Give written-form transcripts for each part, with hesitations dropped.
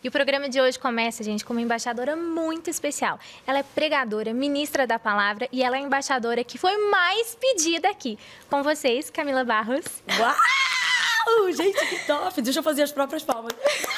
E o programa de hoje começa, gente, com uma embaixadora muito especial. Ela é pregadora, ministra da palavra e ela é a embaixadora que foi mais pedida aqui. Com vocês, Camila Barros. Uau! Gente, que top! Deixa eu fazer as próprias palmas.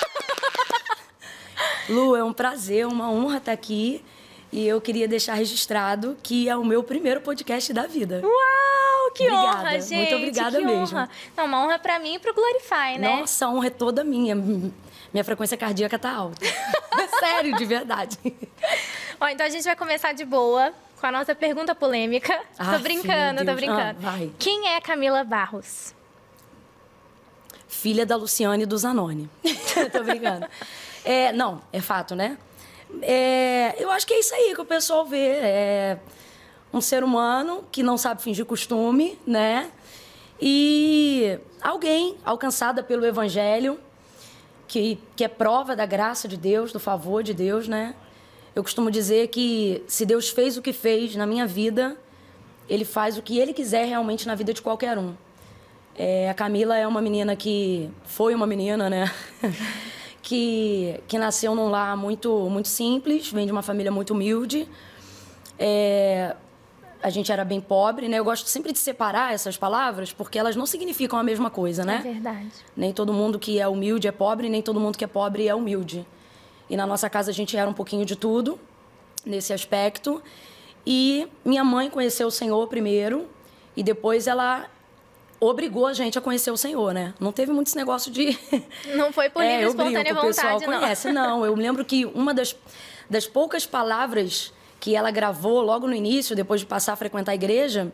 Lu, é um prazer, uma honra estar aqui. E eu queria deixar registrado que é o meu primeiro podcast da vida. Uau, que obrigada, honra, gente. Muito obrigada que mesmo. Honra. Não, uma honra pra mim e pro Glorify, né? Nossa, a honra é toda minha. Minha frequência cardíaca tá alta. Sério, de verdade. Ó, então a gente vai começar de boa com a nossa pergunta polêmica. Tô brincando, tô brincando. Vai. Quem é Camila Barros? Filha da Luciane e do Zanoni. Tô brincando. Não, é fato, né? Eu acho que é isso aí que o pessoal vê. É um ser humano que não sabe fingir costume, né? E alguém alcançada pelo Evangelho, que é prova da graça de Deus, do favor de Deus, né? Eu costumo dizer que se Deus fez o que fez na minha vida, Ele faz o que Ele quiser realmente na vida de qualquer um. A Camila é uma menina que... Foi uma menina, né? que nasceu num lar muito, muito simples, vem de uma família muito humilde. A gente era bem pobre, né? Eu gosto sempre de separar essas palavras, porque elas não significam a mesma coisa, né? É verdade. Nem todo mundo que é humilde é pobre, nem todo mundo que é pobre é humilde. E na nossa casa a gente era um pouquinho de tudo, nesse aspecto. E minha mãe conheceu o Senhor primeiro, e depois ela obrigou a gente a conhecer o Senhor, né? Não teve muito esse negócio de... Não foi por livre espontânea vontade, o pessoal conhece. Não, eu lembro que uma das poucas palavras que ela gravou logo no início, depois de passar a frequentar a igreja,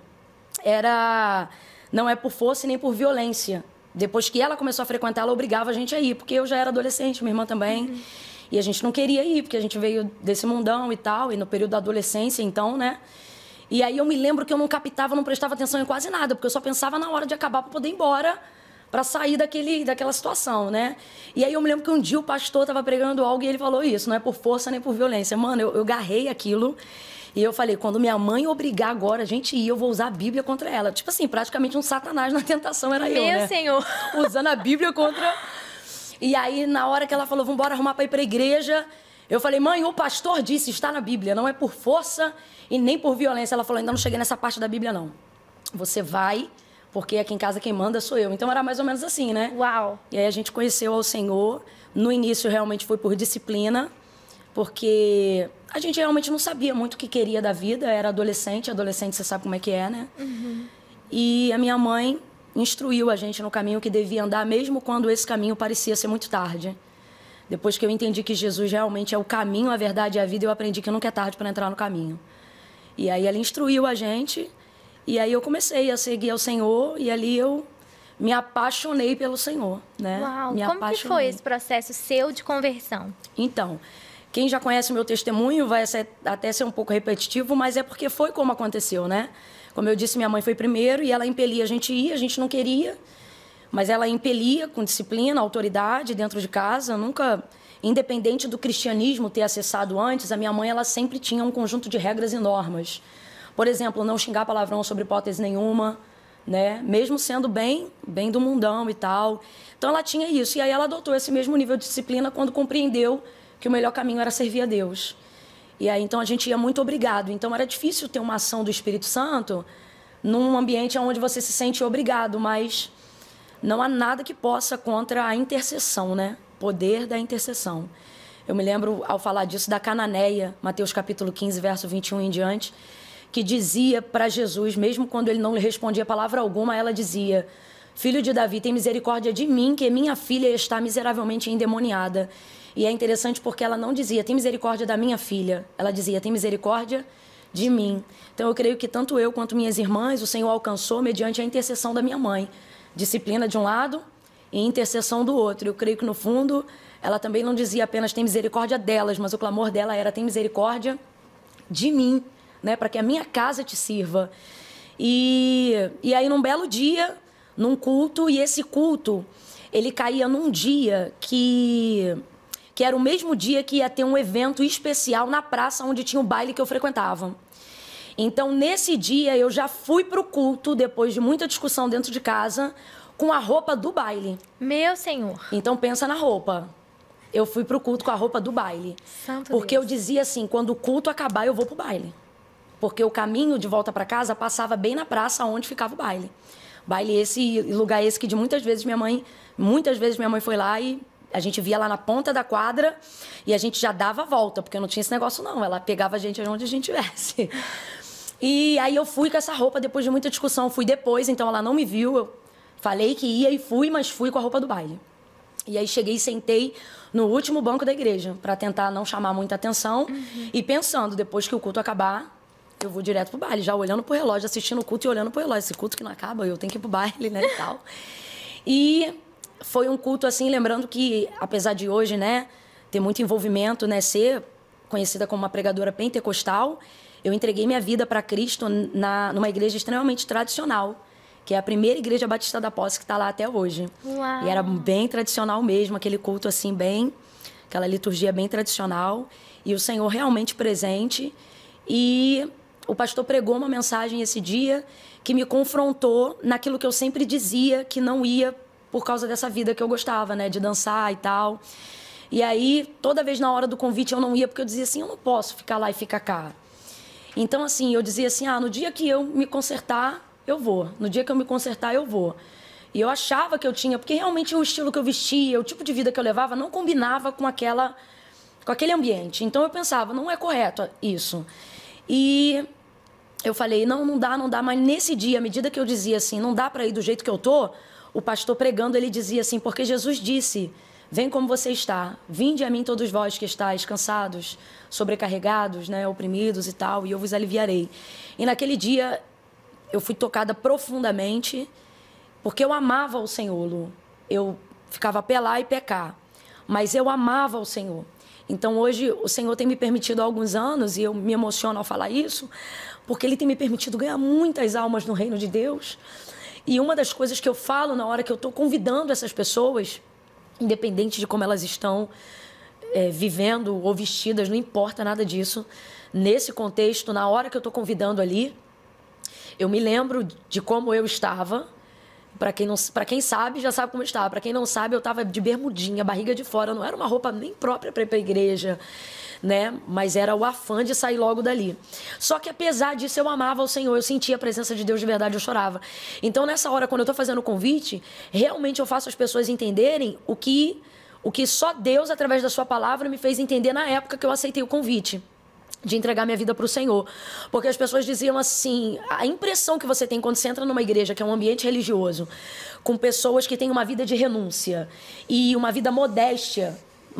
era: não é por força e nem por violência. Depois que ela começou a frequentar, ela obrigava a gente a ir, porque eu já era adolescente, minha irmã também. Uhum. E a gente não queria ir, porque a gente veio desse mundão e tal, e no período da adolescência, então, né? E aí eu me lembro que eu não captava, não prestava atenção em quase nada, porque eu só pensava na hora de acabar para poder ir embora, para sair daquela situação, né? E aí eu me lembro que um dia o pastor estava pregando algo e ele falou isso: não é por força nem por violência. Mano, eu agarrei aquilo e eu falei: quando minha mãe obrigar agora a gente ir, eu vou usar a Bíblia contra ela. Tipo assim, praticamente um satanás na tentação era eu, né? Meu Senhor! Usando a Bíblia contra... E aí, na hora que ela falou: vamos embora arrumar para ir para a igreja, eu falei: mãe, o pastor disse, está na Bíblia, não é por força e nem por violência. Ela falou: ainda não cheguei nessa parte da Bíblia, não. Você vai... porque aqui em casa quem manda sou eu. Então era mais ou menos assim, né? Uau! E aí a gente conheceu ao Senhor. No início realmente foi por disciplina, porque a gente realmente não sabia muito o que queria da vida. Era adolescente você sabe como é que é, né? Uhum. E a minha mãe instruiu a gente no caminho que devia andar, mesmo quando esse caminho parecia ser muito tarde. Depois que eu entendi que Jesus realmente é o caminho, a verdade e a vida, eu aprendi que nunca é tarde para entrar no caminho. E aí ela instruiu a gente. E aí eu comecei a seguir ao Senhor e ali eu me apaixonei pelo Senhor, né? Uau! Me Como apaixonei. que foi esse processo seu de conversão? Então, quem já conhece o meu testemunho vai até ser um pouco repetitivo, mas é porque foi como aconteceu, né? Como eu disse, minha mãe foi primeiro e ela impelia a gente ir, a gente não queria, mas ela impelia com disciplina, autoridade dentro de casa. Nunca, independente do cristianismo ter acessado antes, a minha mãe ela sempre tinha um conjunto de regras e normas. Por exemplo, não xingar palavrão sobre hipótese nenhuma, né? Mesmo sendo bem do mundão e tal. Então ela tinha isso. E aí ela adotou esse mesmo nível de disciplina quando compreendeu que o melhor caminho era servir a Deus. E aí então a gente ia muito obrigado. Então era difícil ter uma ação do Espírito Santo num ambiente onde você se sente obrigado, mas não há nada que possa contra a intercessão, né? Poder da intercessão. Eu me lembro, ao falar disso, da Cananeia, Mateus capítulo 15, verso 21 em diante, que dizia para Jesus, mesmo quando ele não lhe respondia palavra alguma, ela dizia: filho de Davi, tem misericórdia de mim, que minha filha está miseravelmente endemoniada. E é interessante porque ela não dizia: tem misericórdia da minha filha. Ela dizia: tem misericórdia de mim. Então eu creio que tanto eu quanto minhas irmãs, o Senhor alcançou mediante a intercessão da minha mãe. Disciplina de um lado e intercessão do outro. Eu creio que no fundo ela também não dizia apenas tem misericórdia delas, mas o clamor dela era: tem misericórdia de mim, né, para que a minha casa te sirva. E aí, num belo dia, num culto, e esse culto, ele caía num dia que era o mesmo dia que ia ter um evento especial na praça onde tinha o baile que eu frequentava. Então, nesse dia, eu já fui pro culto, depois de muita discussão dentro de casa, com a roupa do baile. Meu Senhor! Então, pensa na roupa. eu fui pro culto com a roupa do baile. Santo Porque Deus. eu dizia assim, quando o culto acabar, eu vou pro baile. Porque o caminho de volta para casa passava bem na praça onde ficava o baile. Baile esse, lugar esse que muitas vezes minha mãe foi lá e a gente via lá na ponta da quadra e a gente já dava a volta, porque não tinha esse negócio não, ela pegava a gente onde a gente estivesse. E aí eu fui com essa roupa depois de muita discussão, fui depois, então ela não me viu, eu falei que ia e fui, mas fui com a roupa do baile. E aí cheguei e sentei no último banco da igreja, para tentar não chamar muita atenção e pensando, depois que o culto acabar, eu vou direto pro baile, já olhando pro relógio, assistindo o culto e olhando pro relógio. Esse culto que não acaba, eu tenho que ir pro baile, né, e tal. E foi um culto, assim, lembrando que, apesar de hoje, né, ter muito envolvimento, né, ser conhecida como uma pregadora pentecostal, eu entreguei minha vida para Cristo numa igreja extremamente tradicional, que é a primeira igreja batista da Posse que está lá até hoje. Uau. E era bem tradicional mesmo, aquele culto, assim, bem... aquela liturgia bem tradicional. E o Senhor realmente presente. E o pastor pregou uma mensagem esse dia que me confrontou naquilo que eu sempre dizia que não ia por causa dessa vida que eu gostava, né? De dançar e tal. E aí, toda vez na hora do convite eu não ia, porque eu dizia assim, eu não posso ficar lá e ficar cá. Então, assim, eu dizia assim, no dia que eu me consertar, eu vou. No dia que eu me consertar, eu vou. E eu achava que eu tinha, porque realmente o estilo que eu vestia, o tipo de vida que eu levava, não combinava com aquele ambiente. Então, eu pensava, não é correto isso. E eu falei, não dá, mas nesse dia, à medida que eu dizia assim, não dá para ir do jeito que eu tô, o pastor pregando, ele dizia assim, porque Jesus disse, vem como você está, vinde a mim todos vós que estáis cansados, sobrecarregados, né, oprimidos e tal, e eu vos aliviarei. E naquele dia, eu fui tocada profundamente, porque eu amava o Senhor, Lu. Eu ficava pelar e pecar, mas eu amava o Senhor. Então, hoje, o Senhor tem me permitido há alguns anos, e eu me emociono ao falar isso, porque Ele tem me permitido ganhar muitas almas no reino de Deus. E uma das coisas que eu falo na hora que eu estou convidando essas pessoas, independente de como elas estão vivendo ou vestidas, não importa nada disso, nesse contexto, na hora que eu estou convidando ali, eu me lembro de como eu estava. Para quem sabe, já sabe como eu estava. Para quem não sabe, eu estava de bermudinha, barriga de fora. Não era uma roupa nem própria para ir para a igreja, né? Mas era o afã de sair logo dali. Só que apesar disso, eu amava o Senhor. Eu sentia a presença de Deus de verdade, eu chorava. Então, nessa hora, quando eu estou fazendo o convite, realmente eu faço as pessoas entenderem o que só Deus, através da sua palavra, me fez entender na época que eu aceitei o convite de entregar minha vida para o Senhor. Porque as pessoas diziam assim, a impressão que você tem quando você entra numa igreja, que é um ambiente religioso, com pessoas que têm uma vida de renúncia e uma vida modesta,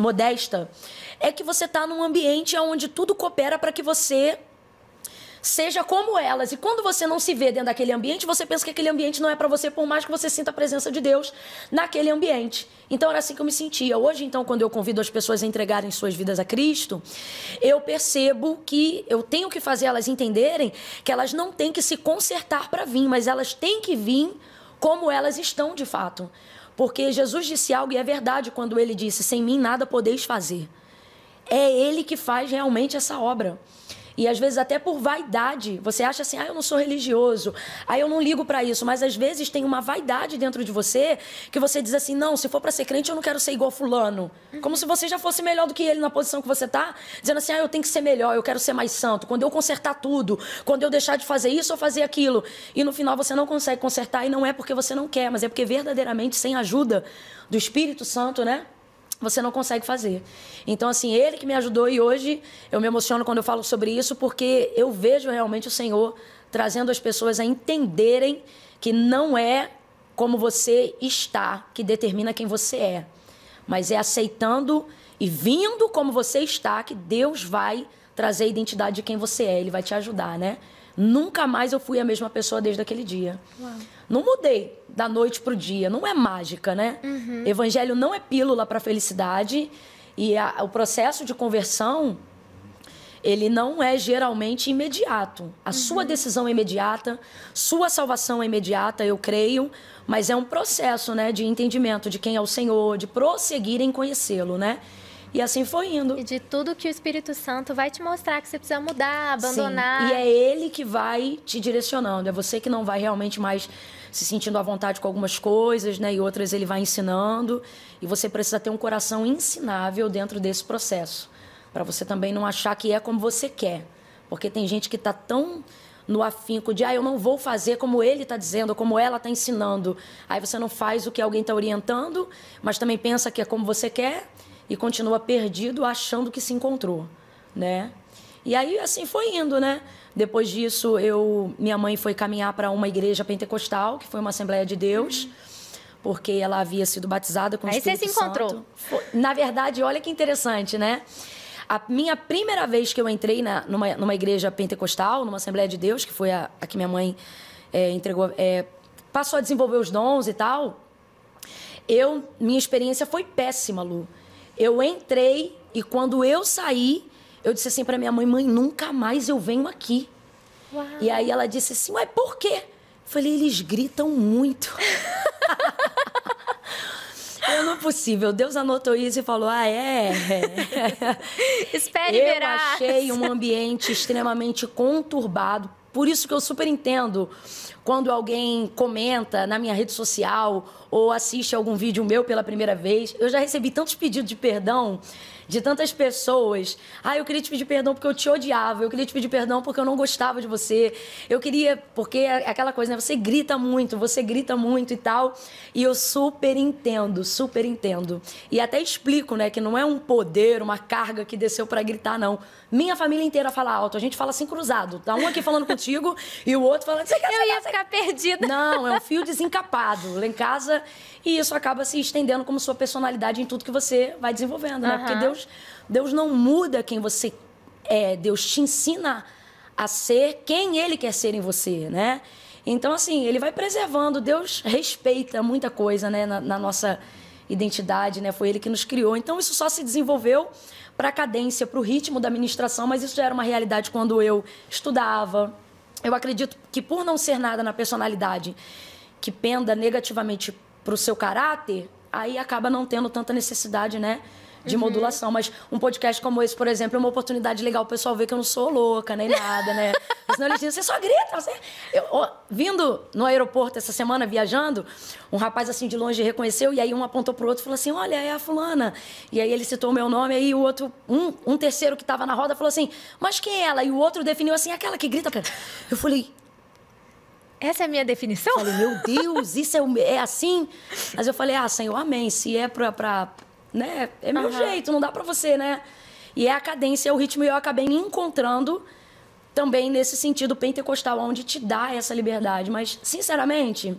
é que você está num ambiente onde tudo coopera para que você seja como elas. E quando você não se vê dentro daquele ambiente, você pensa que aquele ambiente não é para você, por mais que você sinta a presença de Deus naquele ambiente. Então, era assim que eu me sentia. Hoje, então, quando eu convido as pessoas a entregarem suas vidas a Cristo, eu percebo que eu tenho que fazer elas entenderem que elas não têm que se consertar para vir, mas elas têm que vir como elas estão de fato. Porque Jesus disse algo, e é verdade quando Ele disse, sem mim nada podeis fazer. É Ele que faz realmente essa obra. E às vezes até por vaidade, você acha assim, eu não sou religioso, eu não ligo para isso, mas às vezes tem uma vaidade dentro de você que você diz assim, não, se for para ser crente eu não quero ser igual fulano. Como se você já fosse melhor do que ele na posição que você tá, dizendo assim, eu tenho que ser melhor, eu quero ser mais santo, quando eu consertar tudo, quando eu deixar de fazer isso ou fazer aquilo. E no final você não consegue consertar e não é porque você não quer, mas é porque verdadeiramente sem a ajuda do Espírito Santo, né? Você não consegue fazer. Então, assim, Ele que me ajudou e hoje eu me emociono quando eu falo sobre isso porque eu vejo realmente o Senhor trazendo as pessoas a entenderem que não é como você está que determina quem você é, mas é aceitando e vindo como você está que Deus vai trazer a identidade de quem você é. Ele vai te ajudar, né? Nunca mais eu fui a mesma pessoa desde aquele dia. Uau. Não mudei da noite para o dia, não é mágica, né? Uhum. Evangelho não é pílula para felicidade e o processo de conversão, ele não é geralmente imediato. A sua decisão é imediata, sua salvação é imediata, eu creio, mas é um processo, né, de entendimento de quem é o Senhor, de prosseguir em conhecê-lo, né? E assim foi indo. E de tudo que o Espírito Santo vai te mostrar que você precisa mudar, abandonar. Sim. E é ele que vai te direcionando. É você que não vai realmente mais se sentindo à vontade com algumas coisas, né? E outras ele vai ensinando. E você precisa ter um coração ensinável dentro desse processo. Para você também não achar que é como você quer. Porque tem gente que está tão no afinco de, eu não vou fazer como ele está dizendo, ou como ela está ensinando. Aí você não faz o que alguém está orientando, mas também pensa que é como você quer e continua perdido achando que se encontrou, né? E aí, assim, foi indo, né? Depois disso, minha mãe foi caminhar para uma igreja pentecostal, que foi uma Assembleia de Deus, porque ela havia sido batizada com o Espírito Santo. Aí você se encontrou. Na verdade, olha que interessante, né? A minha primeira vez que eu entrei numa igreja pentecostal, numa Assembleia de Deus, que foi a que minha mãe passou a desenvolver os dons e tal, minha experiência foi péssima, Lu. Eu entrei e quando eu saí, eu disse assim para minha mãe, nunca mais eu venho aqui. Uau. E aí ela disse assim, mas por quê? Eu falei, eles gritam muito. Não é possível. Deus anotou isso e falou, Espere verá. Eu achei um ambiente extremamente conturbado. Por isso que eu super entendo quando alguém comenta na minha rede social ou assiste algum vídeo meu pela primeira vez. Eu já recebi tantos pedidos de perdão de tantas pessoas. Eu queria te pedir perdão porque eu te odiava. Eu queria te pedir perdão porque eu não gostava de você. Eu queria... Porque é aquela coisa, né? Você grita muito e tal. E eu super entendo. E até explico, né? Que não é um poder, uma carga que desceu pra gritar, não. Minha família inteira fala alto. A gente fala assim cruzado. Tá um aqui falando contigo e o outro falando... Eu ia ficar perdida. Não, é um fio desencapado. Lá em casa... E isso acaba se estendendo como sua personalidade em tudo que você vai desenvolvendo, né? Porque Deus não muda quem você é. Deus te ensina a ser quem Ele quer ser em você, né? Então, assim, Ele vai preservando. Deus respeita muita coisa, né? Na nossa identidade, né? Foi Ele que nos criou. Então, isso só se desenvolveu para a cadência, para o ritmo da ministração. Mas isso já era uma realidade quando eu estudava. Eu acredito que por não ser nada na personalidade que penda negativamente para o seu caráter, aí acaba não tendo tanta necessidade, né, de modulação. Mas um podcast como esse, por exemplo, é uma oportunidade legal o pessoal ver que eu não sou louca, nem nada, né? Senão eles dizem, você só grita. Vindo no aeroporto essa semana, viajando, um rapaz assim de longe reconheceu, e aí um apontou pro outro e falou assim, olha, é a fulana. E aí ele citou o meu nome, aí o outro, um terceiro que estava na roda falou assim, mas quem é ela? E o outro definiu assim, aquela que grita. Eu falei... Essa é a minha definição? Eu falei, meu Deus, isso é assim? Mas eu falei, Senhor, amém. Se é né? É meu jeito, não dá pra você, né? E é a cadência, é o ritmo. E eu acabei me encontrando também nesse sentido pentecostal, onde te dá essa liberdade. Mas, sinceramente,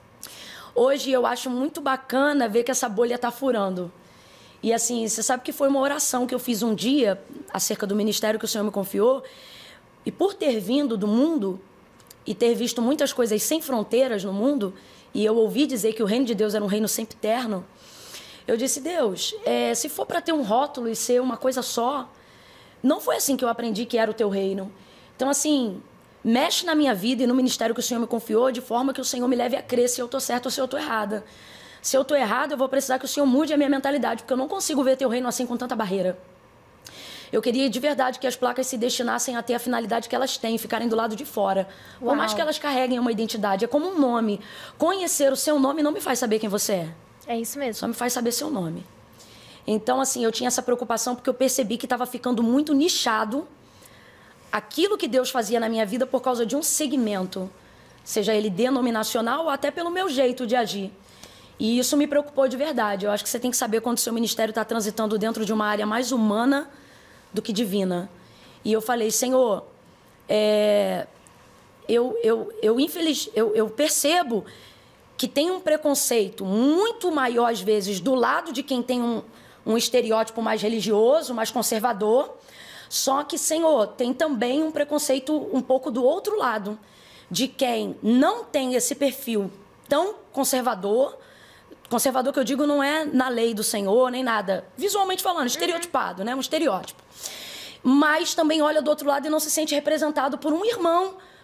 hoje eu acho muito bacana ver que essa bolha tá furando. E assim, você sabe que foi uma oração que eu fiz um dia acerca do ministério que o Senhor me confiou. E por ter vindo do mundo... e ter visto muitas coisas sem fronteiras no mundo, e eu ouvi dizer que o reino de Deus era um reino sempre eterno, eu disse, Deus, se for para ter um rótulo e ser uma coisa só, não foi assim que eu aprendi que era o teu reino. Então, assim, mexe na minha vida e no ministério que o Senhor me confiou, de forma que o Senhor me leve a crer se eu estou certa ou se eu estou errada. Se eu estou errada, eu vou precisar que o Senhor mude a minha mentalidade, porque eu não consigo ver teu reino assim com tanta barreira. Eu queria de verdade que as placas se destinassem a ter a finalidade que elas têm, ficarem do lado de fora. Uau. Por mais que elas carreguem uma identidade, é como um nome. Conhecer o seu nome não me faz saber quem você é. É isso mesmo. Só me faz saber seu nome. Então, assim, eu tinha essa preocupação porque eu percebi que estava ficando muito nichado aquilo que Deus fazia na minha vida por causa de um segmento, seja ele denominacional ou até pelo meu jeito de agir. E isso me preocupou de verdade. Eu acho que você tem que saber quando o seu ministério está transitando dentro de uma área mais humana do que divina. E eu falei, Senhor, eu percebo que tem um preconceito muito maior, às vezes, do lado de quem tem um estereótipo mais religioso, mais conservador. Só que, Senhor, tem também um preconceito um pouco do outro lado, de quem não tem esse perfil tão conservador. Conservador que eu digo não é na lei do Senhor, nem nada. Visualmente falando, estereotipado, né? Um estereótipo. Mas também olha do outro lado e não se sente representado por um irmão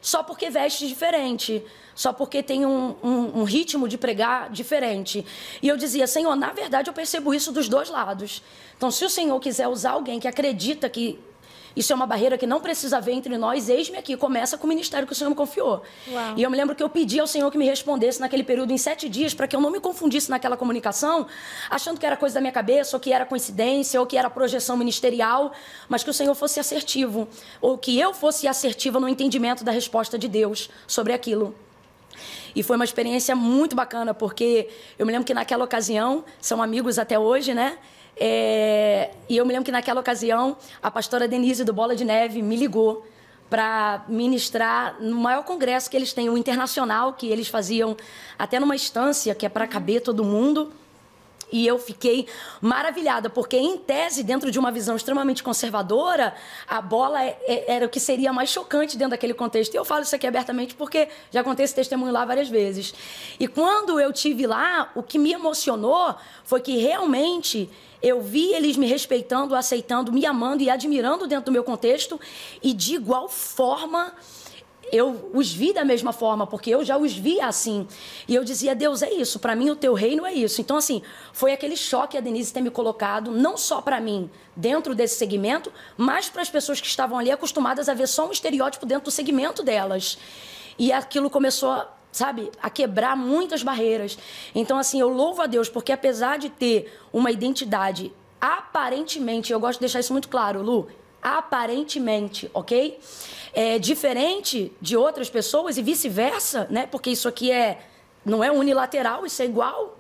só porque veste diferente, só porque tem um ritmo de pregar diferente. E eu dizia, Senhor, na verdade eu percebo isso dos dois lados. Então, se o Senhor quiser usar alguém que acredita que isso é uma barreira que não precisa haver entre nós, eis-me aqui, começa com o ministério que o Senhor me confiou. Uau. E eu me lembro que eu pedi ao Senhor que me respondesse naquele período em 7 dias, para que eu não me confundisse naquela comunicação, achando que era coisa da minha cabeça, ou que era coincidência, ou que era projeção ministerial, mas que o Senhor fosse assertivo, ou que eu fosse assertiva no entendimento da resposta de Deus sobre aquilo. E foi uma experiência muito bacana, porque eu me lembro que naquela ocasião, são amigos até hoje, né? E eu me lembro que naquela ocasião a pastora Denise do Bola de Neve me ligou para ministrar no maior congresso que eles têm, o internacional, que eles faziam até numa estância que é para caber todo mundo. E eu fiquei maravilhada, porque em tese, dentro de uma visão extremamente conservadora, a bola era o que seria mais chocante dentro daquele contexto. E eu falo isso aqui abertamente porque já contei esse testemunho lá várias vezes. E quando eu estive lá, o que me emocionou foi que realmente eu vi eles me respeitando, aceitando, me amando e admirando dentro do meu contexto. E de igual forma, eu os vi da mesma forma, porque eu já os via assim. E eu dizia, Deus, é isso, para mim o teu reino é isso. Então, assim, foi aquele choque a Denise ter me colocado, não só para mim, dentro desse segmento, mas para as pessoas que estavam ali acostumadas a ver só um estereótipo dentro do segmento delas. E aquilo começou, sabe, a quebrar muitas barreiras. Então, assim, eu louvo a Deus, porque apesar de ter uma identidade aparentemente, eu gosto de deixar isso muito claro, Lu, aparentemente, ok? Diferente de outras pessoas e vice-versa, né? Porque isso aqui não é unilateral, isso é igual.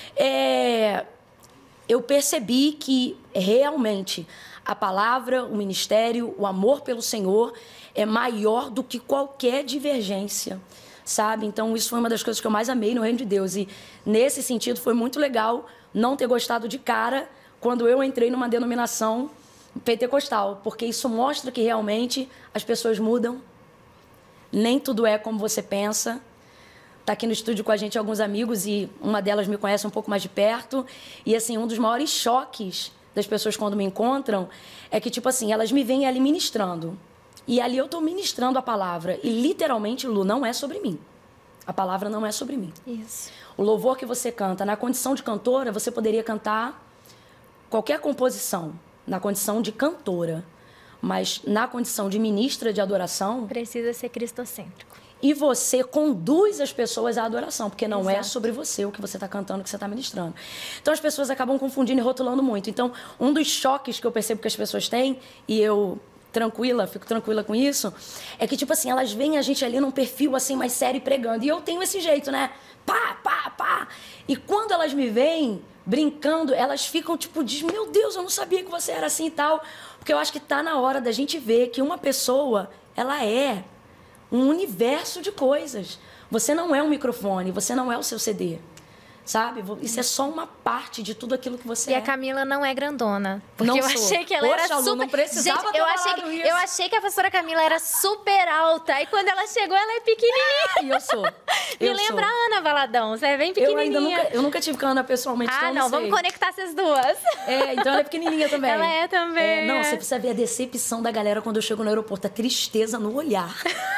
Eu percebi que realmente a palavra, o ministério, o amor pelo Senhor é maior do que qualquer divergência, sabe? Então, isso foi uma das coisas que eu mais amei no Reino de Deus. E, nesse sentido, foi muito legal não ter gostado de cara quando eu entrei numa denominação pentecostal, porque isso mostra que realmente as pessoas mudam, nem tudo é como você pensa. Tá aqui no estúdio com a gente alguns amigos e uma delas me conhece um pouco mais de perto, e assim, um dos maiores choques das pessoas quando me encontram é que, tipo assim, elas me veem ali ministrando, e ali eu tô ministrando a palavra, e literalmente, Lu, não é sobre mim. A palavra não é sobre mim. Isso. O louvor que você canta, na condição de cantora, você poderia cantar qualquer composição, na condição de cantora, mas na condição de ministra de adoração... Precisa ser cristocêntrico. E você conduz as pessoas à adoração, porque não Exato. é sobre você o que você está cantando, o que você está ministrando. Então, as pessoas acabam confundindo e rotulando muito. Então, um dos choques que eu percebo que as pessoas têm, e eu fico tranquila com isso, é que, tipo assim, elas veem a gente ali num perfil assim mais sério e pregando. E eu tenho esse jeito, né? Pá, pá, pá. E quando elas me veem brincando, elas ficam tipo, meu Deus, eu não sabia que você era assim e tal. Porque eu acho que tá na hora da gente ver que uma pessoa, ela é um universo de coisas. Você não é um microfone, você não é o seu CD, sabe? Isso é só uma parte de tudo aquilo que você E é. a Camila não é grandona. Porque Não eu sou. achei que ela Poxa, era Lu, super... não precisava Gente, ter falado isso. eu achei que a pastora Camila era super alta. E quando ela chegou, ela é pequenininha. E eu sou. Me lembra a Ana Valadão. Você é bem pequenininha. Eu nunca tive com a Ana pessoalmente, então não, vamos conectar essas duas. Então ela é pequenininha também. Ela é também. Não, você precisa ver a decepção da galera quando eu chego no aeroporto. A tristeza no olhar.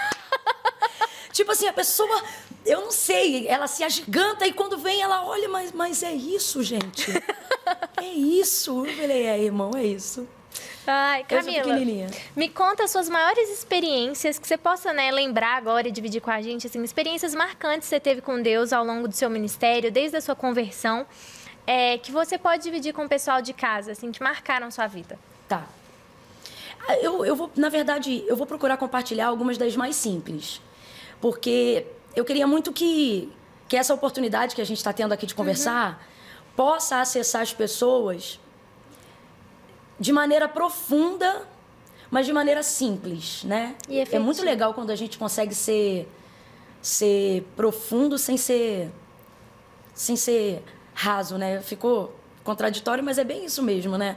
Tipo assim, a pessoa, eu não sei, ela se agiganta e quando vem ela olha, mas é isso, gente. É isso. Eu falei, irmão, é isso. Ai, Camila, me conta as suas maiores experiências que você possa, né, lembrar agora e dividir com a gente, assim, experiências marcantes que você teve com Deus ao longo do seu ministério, desde a sua conversão, que você pode dividir com o pessoal de casa, assim, que marcaram sua vida. Tá. Eu vou, na verdade, eu vou procurar compartilhar algumas das mais simples. Porque eu queria muito que essa oportunidade que a gente está tendo aqui de conversar possa acessar as pessoas de maneira profunda, mas de maneira simples, né? E é muito legal quando a gente consegue ser profundo sem ser raso, né? Ficou contraditório, mas é bem isso mesmo, né?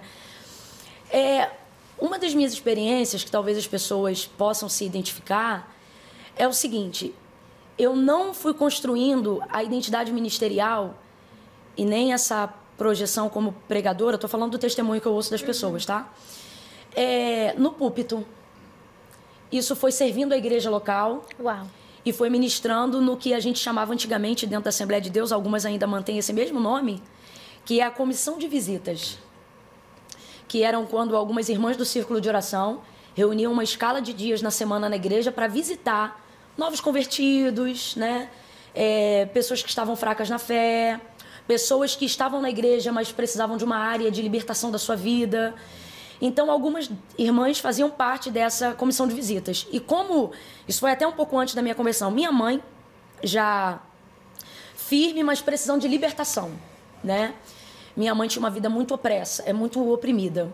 Uma das minhas experiências, que talvez as pessoas possam se identificar, é o seguinte: eu não fui construindo a identidade ministerial e nem essa projeção como pregadora, estou falando do testemunho que eu ouço das pessoas, tá? No púlpito. isso foi servindo a igreja local. Uau. E foi ministrando no que a gente chamava antigamente dentro da Assembleia de Deus, algumas ainda mantêm esse mesmo nome, que é a comissão de visitas. Que eram quando algumas irmãs do círculo de oração reuniam uma escala de dias na semana na igreja para visitar novos convertidos, né? Pessoas que estavam fracas na fé, pessoas que estavam na igreja, mas precisavam de uma área de libertação da sua vida. Então, algumas irmãs faziam parte dessa comissão de visitas. E como isso foi até um pouco antes da minha conversão, minha mãe, já firme, mas precisando de libertação, né? Minha mãe tinha uma vida muito opressa, muito oprimida.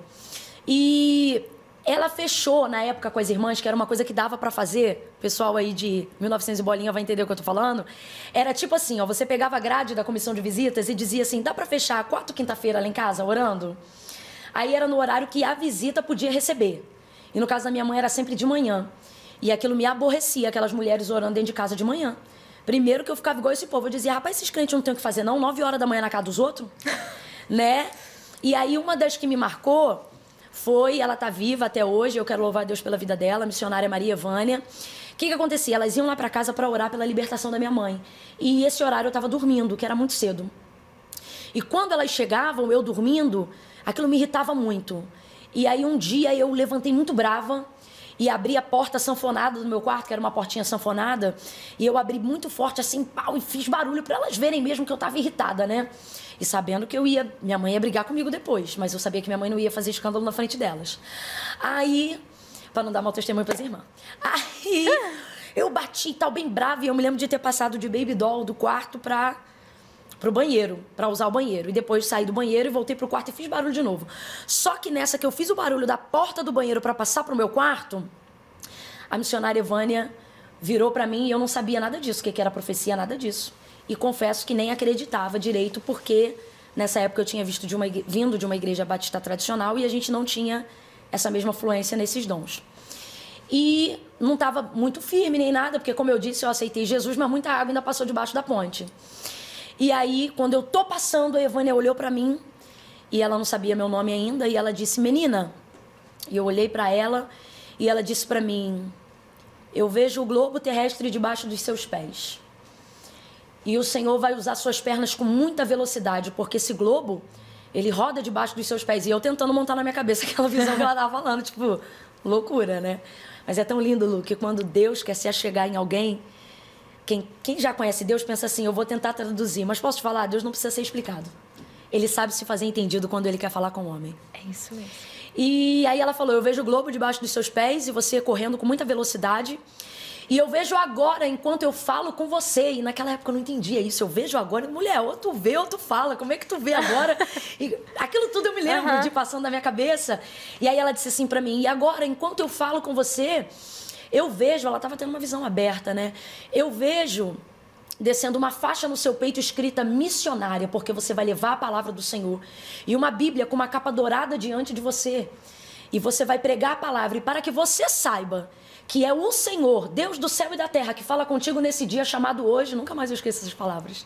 E ela fechou, na época, com as irmãs, que era uma coisa que dava para fazer, o pessoal aí de 1900 e bolinha vai entender o que eu tô falando, era tipo assim, ó, você pegava a grade da comissão de visitas e dizia assim, dá para fechar 4 quinta-feira lá em casa, orando? Aí era no horário que a visita podia receber. E no caso da minha mãe era sempre de manhã. E aquilo me aborrecia, aquelas mulheres orando dentro de casa de manhã. Primeiro que eu ficava igual esse povo, eu dizia, rapaz, esses crentes não tem o que fazer não, 9 horas da manhã na casa dos outros, né? E aí uma das que me marcou foi, ela tá viva até hoje, eu quero louvar a Deus pela vida dela, a missionária Maria Vânia. O que acontecia? Elas iam lá para casa para orar pela libertação da minha mãe. E esse horário eu estava dormindo, que era muito cedo. E quando elas chegavam, eu dormindo, aquilo me irritava muito. E aí um dia eu levantei muito brava e abri a porta sanfonada do meu quarto, que era uma portinha sanfonada, e eu abri muito forte assim, pau, e fiz barulho para elas verem mesmo que eu estava irritada, né? E sabendo que minha mãe ia brigar comigo depois, mas eu sabia que minha mãe não ia fazer escândalo na frente delas. Aí, para não dar mau testemunho para as irmãs. Aí eu bati e tal, bem brava, e eu me lembro de ter passado de baby doll do quarto pro banheiro, para usar o banheiro. E depois saí do banheiro e voltei pro quarto e fiz barulho de novo. Só que nessa que eu fiz o barulho da porta do banheiro para passar pro meu quarto, a missionária Vânia virou para mim e eu não sabia nada disso, o que era profecia, nada disso. E confesso que nem acreditava direito, porque nessa época eu tinha vindo de uma igreja batista tradicional e a gente não tinha essa mesma fluência nesses dons. E não estava muito firme nem nada, porque como eu disse, eu aceitei Jesus, mas muita água ainda passou debaixo da ponte. E aí, quando eu tô passando, a Evânia olhou para mim, e ela não sabia meu nome ainda, e ela disse, menina. E eu olhei para ela, e ela disse para mim, eu vejo o globo terrestre debaixo dos seus pés. E o Senhor vai usar suas pernas com muita velocidade, porque esse globo, ele roda debaixo dos seus pés. E eu tentando montar na minha cabeça aquela visão que ela tava falando, tipo, loucura, né? Mas é tão lindo, Lu, que quando Deus quer se achegar em alguém, quem já conhece Deus pensa assim, eu vou tentar traduzir, mas posso te falar, Deus não precisa ser explicado. Ele sabe se fazer entendido quando ele quer falar com o homem. É isso mesmo. E aí ela falou, eu vejo o globo debaixo dos seus pés e você correndo com muita velocidade. E eu vejo agora, enquanto eu falo com você. E naquela época eu não entendia isso. Eu vejo agora, mulher, ou tu vê ou tu fala. Como é que tu vê agora? E aquilo tudo eu me lembro de passando na minha cabeça. E aí ela disse assim pra mim, e agora, enquanto eu falo com você, eu vejo, ela estava tendo uma visão aberta, né? Eu vejo descendo uma faixa no seu peito escrita missionária, porque você vai levar a palavra do Senhor. E uma Bíblia com uma capa dourada diante de você. E você vai pregar a palavra. E para que você saiba que é o Senhor, Deus do céu e da terra, que fala contigo nesse dia chamado hoje, nunca mais eu esqueço essas palavras.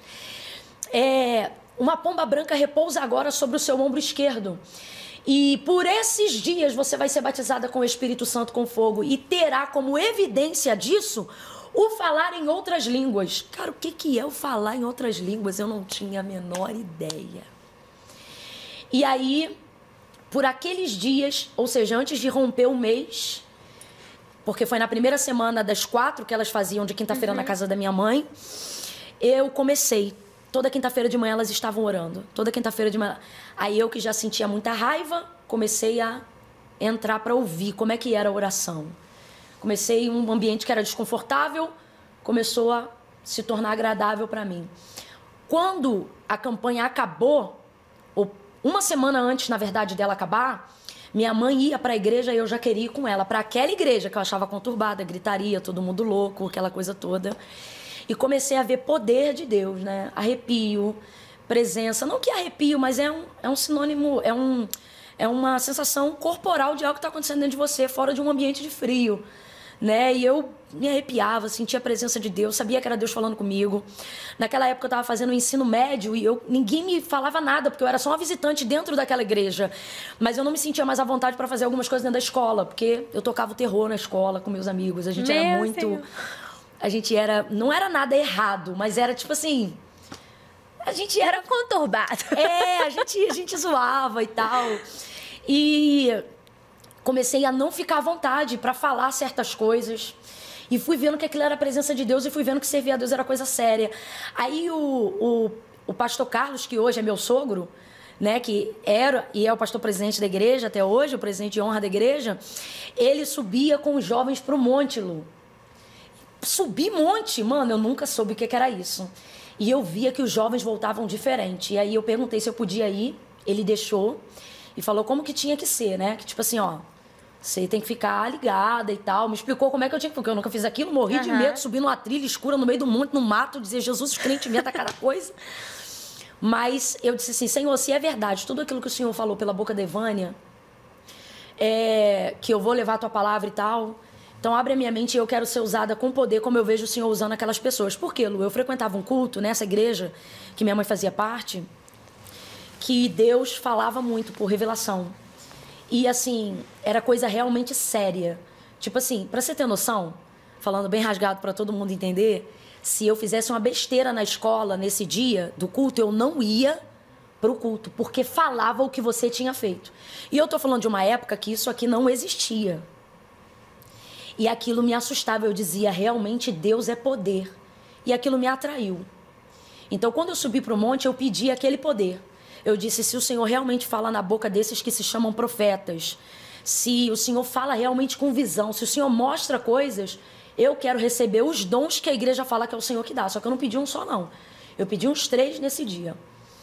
Uma pomba branca repousa agora sobre o seu ombro esquerdo. E por esses dias você vai ser batizada com o Espírito Santo com fogo e terá como evidência disso o falar em outras línguas. Cara, o que é o falar em outras línguas? Eu não tinha a menor ideia. E aí, por aqueles dias, ou seja, antes de romper o mês, porque foi na primeira semana das 4 que elas faziam de quinta-feira na casa da minha mãe, eu comecei. Toda quinta-feira de manhã elas estavam orando. Toda quinta-feira de manhã. Aí eu, que já sentia muita raiva, comecei a entrar para ouvir como é que era a oração. Comecei um ambiente que era desconfortável, começou a se tornar agradável para mim. Quando a campanha acabou, ou uma semana antes, na verdade, dela acabar, minha mãe ia para a igreja e eu já queria ir com ela. Para aquela igreja que eu achava conturbada, gritaria, todo mundo louco, aquela coisa toda. E comecei a ver poder de Deus, né? Arrepio, presença. Não que arrepio, mas é um sinônimo, é uma sensação corporal de algo que está acontecendo dentro de você, fora de um ambiente de frio, né? E eu me arrepiava, sentia a presença de Deus, sabia que era Deus falando comigo. Naquela época eu estava fazendo o ensino médio e ninguém me falava nada, porque eu era só uma visitante dentro daquela igreja. Mas eu não me sentia mais à vontade para fazer algumas coisas dentro da escola, porque eu tocava o terror na escola com meus amigos. A gente era muito... Senhor. A gente era... Não era nada errado, mas era tipo assim... A gente era conturbado. A gente zoava e tal. E comecei a não ficar à vontade para falar certas coisas. E fui vendo que aquilo era a presença de Deus e fui vendo que servir a Deus era coisa séria. Aí o pastor Carlos, que hoje é meu sogro, né, que era e é o pastor presidente da igreja até hoje, o presidente de honra da igreja, ele subia com os jovens para o monte, Lu. Subir monte, mano, eu nunca soube o que era isso. E eu via que os jovens voltavam diferente. E aí eu perguntei se eu podia ir, ele deixou e falou como que tinha que ser, né? Que tipo assim, ó, você tem que ficar ligada e tal. Me explicou como é que eu tinha que... Porque eu nunca fiz aquilo, morri de medo, subi numa trilha escura no meio do monte, no mato, dizer Jesus, os crentes inventam cada coisa. Mas eu disse assim, Senhor, se é verdade, tudo aquilo que o Senhor falou pela boca da Evânia, que eu vou levar a tua palavra e tal... Então, abre a minha mente e eu quero ser usada com poder como eu vejo o Senhor usando aquelas pessoas. Por quê, Lu? Eu frequentava um culto nessa igreja, que minha mãe fazia parte, que Deus falava muito por revelação. E, assim, era coisa realmente séria. Tipo assim, pra você ter noção, falando bem rasgado para todo mundo entender, se eu fizesse uma besteira na escola nesse dia do culto, eu não ia pro culto, porque falava o que você tinha feito. E eu tô falando de uma época que isso aqui não existia. E aquilo me assustava, eu dizia, realmente Deus é poder. E aquilo me atraiu. Então, quando eu subi para o monte, eu pedi aquele poder. Eu disse, se o Senhor realmente fala na boca desses que se chamam profetas, se o Senhor fala realmente com visão, se o Senhor mostra coisas, eu quero receber os dons que a igreja fala que é o Senhor que dá. Só que eu não pedi um só, não. Eu pedi uns 3 nesse dia.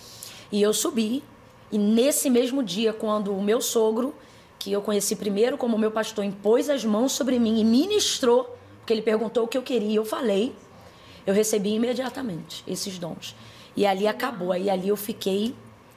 E eu subi, e nesse mesmo dia, quando o meu sogro, que eu conheci primeiro como meu pastor, impôs as mãos sobre mim e ministrou, porque ele perguntou o que eu queria, eu falei, eu recebi imediatamente esses dons. E ali acabou, aí ali eu fiquei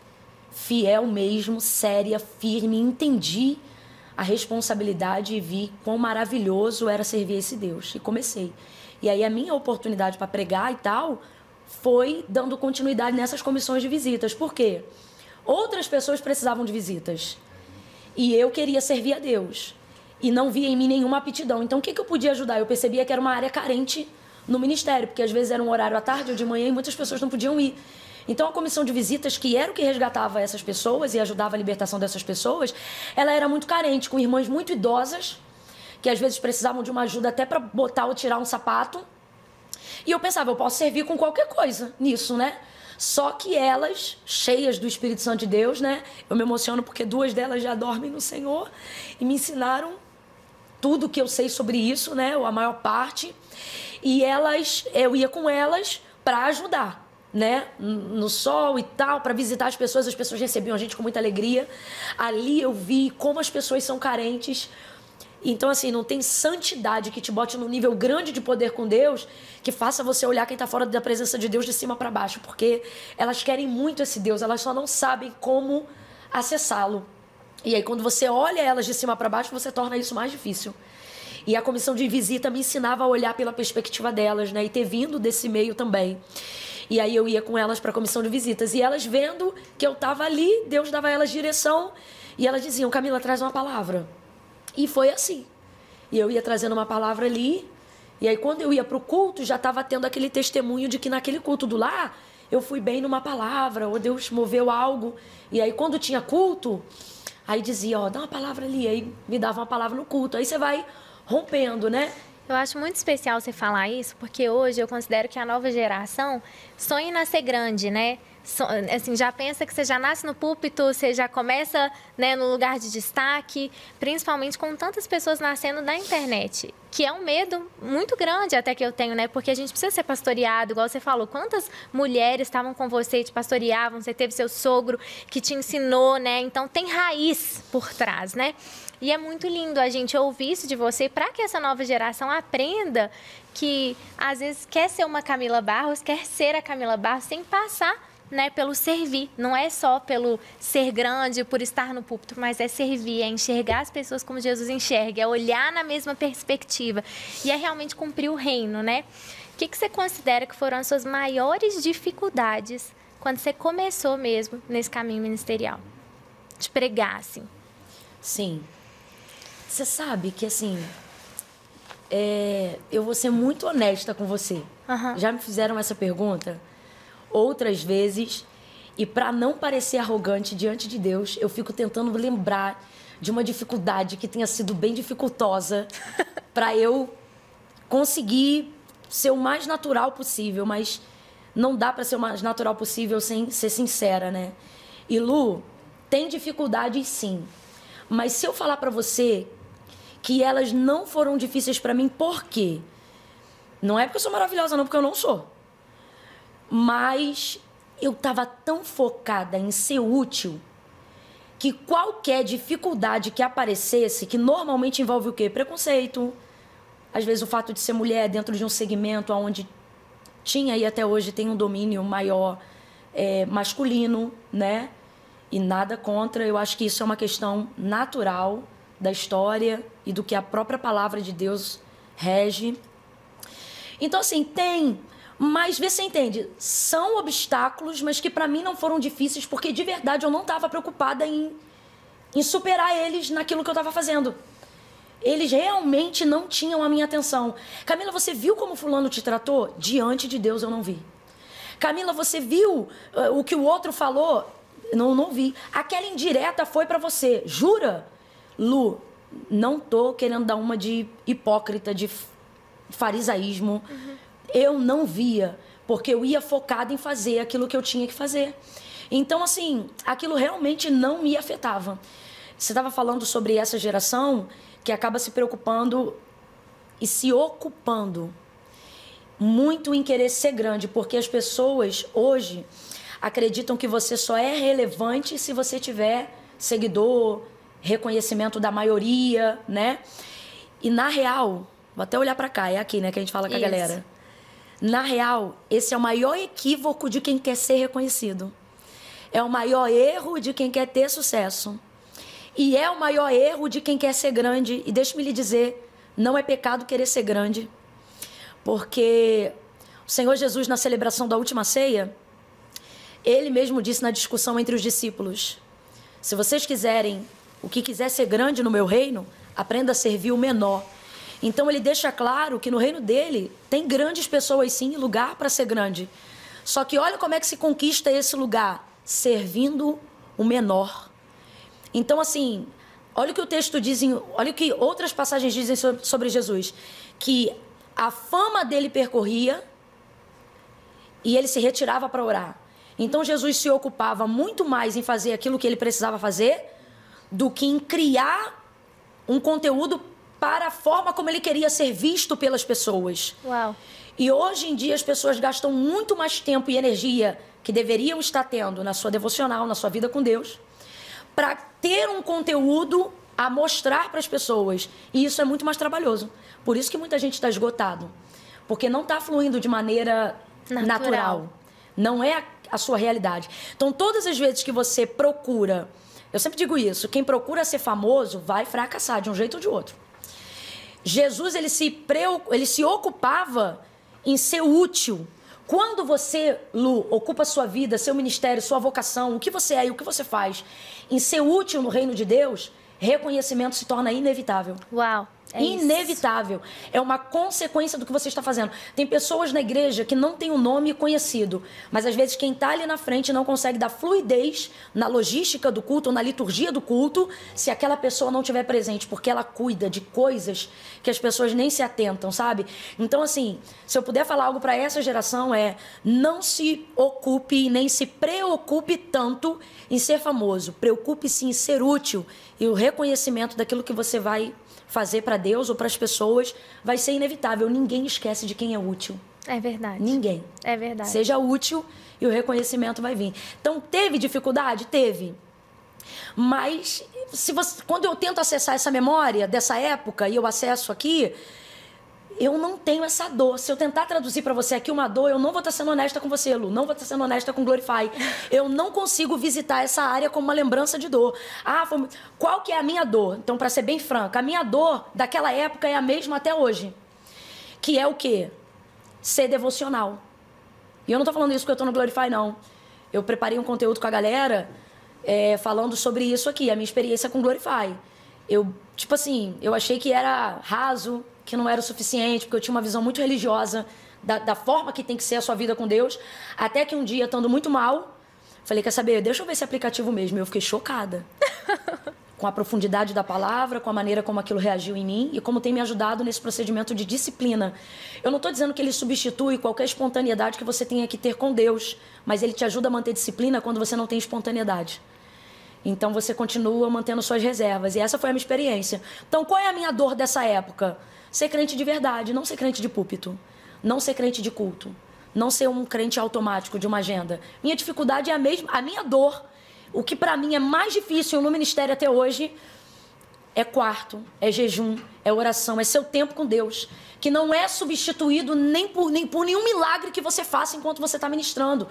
fiel mesmo, séria, firme, entendi a responsabilidade e vi quão maravilhoso era servir esse Deus. E comecei. E aí a minha oportunidade para pregar e tal foi dando continuidade nessas comissões de visitas. Por quê? Outras pessoas precisavam de visitas. E eu queria servir a Deus. E não via em mim nenhuma aptidão. Então, o que eu podia ajudar? Eu percebia que era uma área carente no ministério, porque às vezes era um horário à tarde ou de manhã e muitas pessoas não podiam ir. Então, a comissão de visitas, que era o que resgatava essas pessoas e ajudava a libertação dessas pessoas, ela era muito carente, com irmãs muito idosas, que às vezes precisavam de uma ajuda até para botar ou tirar um sapato. E eu pensava, eu posso servir com qualquer coisa nisso, né? Só que elas, cheias do Espírito Santo de Deus, né? Eu me emociono porque 2 delas já dormem no Senhor e me ensinaram tudo que eu sei sobre isso, né? Ou a maior parte. E eu ia com elas para ajudar, né? No sol e tal, para visitar as pessoas recebiam a gente com muita alegria. Ali eu vi como as pessoas são carentes. Então, assim, não tem santidade que te bote num nível grande de poder com Deus que faça você olhar quem está fora da presença de Deus de cima para baixo, porque elas querem muito esse Deus, elas só não sabem como acessá-lo. E aí, quando você olha elas de cima para baixo, você torna isso mais difícil. E a comissão de visita me ensinava a olhar pela perspectiva delas, né? E ter vindo desse meio também. E aí eu ia com elas para a comissão de visitas. E elas vendo que eu estava ali, Deus dava a elas direção. E elas diziam, Camila, traz uma palavra. E foi assim. E eu ia trazendo uma palavra ali. E aí, quando eu ia para o culto, já estava tendo aquele testemunho de que naquele culto do lar, eu fui bem numa palavra, ou Deus moveu algo. E aí, quando tinha culto, aí dizia, ó, dá uma palavra ali. Aí me dava uma palavra no culto. Aí você vai rompendo, né? Eu acho muito especial você falar isso, porque hoje eu considero que a nova geração sonha em nascer grande, né? Assim, já pensa que você já nasce no púlpito, você já começa, né, no lugar de destaque, principalmente com tantas pessoas nascendo da internet, que é um medo muito grande até que eu tenho, né? Porque a gente precisa ser pastoreado, igual você falou. Quantas mulheres estavam com você e te pastoreavam? Você teve seu sogro que te ensinou, né? Então tem raiz por trás, né? E é muito lindo a gente ouvir isso de você para que essa nova geração aprenda que, às vezes, quer ser uma Camila Barros, quer ser a Camila Barros sem passar né, pelo servir. Não é só pelo ser grande, por estar no púlpito, mas é servir, é enxergar as pessoas como Jesus enxerga, é olhar na mesma perspectiva e é realmente cumprir o reino, né? O que você considera que foram as suas maiores dificuldades quando você começou mesmo nesse caminho ministerial? De pregar, assim. Sim. Você sabe que, assim, eu vou ser muito honesta com você. Já me fizeram essa pergunta outras vezes, e para não parecer arrogante diante de Deus, eu fico tentando lembrar de uma dificuldade que tenha sido bem dificultosa para eu conseguir ser o mais natural possível, mas não dá para ser o mais natural possível sem ser sincera, né? E Lu, tem dificuldades sim, mas se eu falar para você que elas não foram difíceis para mim, por quê? Não é porque eu sou maravilhosa, não, porque eu não sou. Mas eu estava tão focada em ser útil que qualquer dificuldade que aparecesse, que normalmente envolve o quê? Preconceito. Às vezes o fato de ser mulher dentro de um segmento onde tinha e até hoje tem um domínio maior masculino, né? E nada contra. Eu acho que isso é uma questão natural da história e do que a própria palavra de Deus rege. Então, assim, tem... Mas, vê se você entende, são obstáculos, mas que para mim não foram difíceis, porque de verdade eu não estava preocupada em superar eles naquilo que eu estava fazendo. Eles realmente não tinham a minha atenção. Camila, você viu como fulano te tratou? Diante de Deus eu não vi. Camila, você viu o que o outro falou? Não vi. Aquela indireta foi para você. Jura? Lu, não tô querendo dar uma de hipócrita, de farisaísmo. Eu não via, porque eu ia focada em fazer aquilo que eu tinha que fazer. Então, assim, aquilo realmente não me afetava. Você estava falando sobre essa geração que acaba se preocupando e se ocupando muito em querer ser grande, porque as pessoas hoje acreditam que você só é relevante se você tiver seguidor, reconhecimento da maioria, né? E na real, vou até olhar para cá, é aqui, né, que a gente fala com a galera. Na real, esse é o maior equívoco de quem quer ser reconhecido. É o maior erro de quem quer ter sucesso. E é o maior erro de quem quer ser grande. E deixe-me lhe dizer, não é pecado querer ser grande. Porque o Senhor Jesus, na celebração da última ceia, ele mesmo disse na discussão entre os discípulos: se vocês quiserem, o que quiser ser grande no meu reino, aprenda a servir o menor. Então ele deixa claro que no reino dele tem grandes pessoas sim, lugar para ser grande. Só que olha como é que se conquista esse lugar, servindo o menor. Então assim, olha o que o texto diz, olha o que outras passagens dizem sobre Jesus, que a fama dele percorria e ele se retirava para orar. Então Jesus se ocupava muito mais em fazer aquilo que ele precisava fazer do que em criar um conteúdo para a forma como ele queria ser visto pelas pessoas. Uau. E hoje em dia as pessoas gastam muito mais tempo e energia que deveriam estar tendo na sua devocional, na sua vida com Deus, para ter um conteúdo a mostrar para as pessoas. E isso é muito mais trabalhoso. Por isso que muita gente está esgotado. Porque não está fluindo de maneira natural. Não é a sua realidade. Então, todas as vezes que você procura... Eu sempre digo isso. Quem procura ser famoso vai fracassar de um jeito ou de outro. Jesus, ele se ocupava em ser útil. Quando você, Lu, ocupa a sua vida, seu ministério, sua vocação, o que você é e o que você faz, em ser útil no reino de Deus, reconhecimento se torna inevitável. Uau. Inevitável. É uma consequência do que você está fazendo. Tem pessoas na igreja que não têm um nome conhecido, mas às vezes quem está ali na frente não consegue dar fluidez na logística do culto, ou na liturgia do culto, se aquela pessoa não estiver presente, porque ela cuida de coisas que as pessoas nem se atentam, sabe? Então, assim, se eu puder falar algo para essa geração não se ocupe nem se preocupe tanto em ser famoso. Preocupe-se em ser útil, e o reconhecimento daquilo que você vai fazer para Deus ou para as pessoas vai ser inevitável. Ninguém esquece de quem é útil. É verdade. Ninguém. É verdade. Seja útil e o reconhecimento vai vir. Então, teve dificuldade? Teve. Mas, quando eu tento acessar essa memória dessa época e eu acesso aqui, eu não tenho essa dor. Se eu tentar traduzir para você aqui uma dor, eu não vou estar sendo honesta com você, Lu. Não vou estar sendo honesta com Glorify. Eu não consigo visitar essa área como uma lembrança de dor. Qual que é a minha dor? Então, para ser bem franca, a minha dor daquela época é a mesma até hoje. Que é o quê? Ser devocional. E eu não tô falando isso porque eu tô no Glorify, não. Eu preparei um conteúdo com a galera falando sobre isso aqui, a minha experiência com Glorify. Eu achei que era raso, que não era o suficiente, porque eu tinha uma visão muito religiosa da forma que tem que ser a sua vida com Deus. Até que um dia, estando muito mal, falei, quer saber, deixa eu ver esse aplicativo mesmo. Eu fiquei chocada com a profundidade da palavra, com a maneira como aquilo reagiu em mim e como tem me ajudado nesse procedimento de disciplina. Eu não estou dizendo que ele substitui qualquer espontaneidade que você tenha que ter com Deus, mas ele te ajuda a manter disciplina quando você não tem espontaneidade. Então você continua mantendo suas reservas. E essa foi a minha experiência. Então qual é a minha dor dessa época? Ser crente de verdade, não ser crente de púlpito. Não ser crente de culto. Não ser um crente automático de uma agenda. Minha dificuldade é a mesma. A minha dor, o que para mim é mais difícil no ministério até hoje, é quarto, é jejum, é oração, é seu tempo com Deus. Que não é substituído nem por nenhum milagre que você faça enquanto você está ministrando.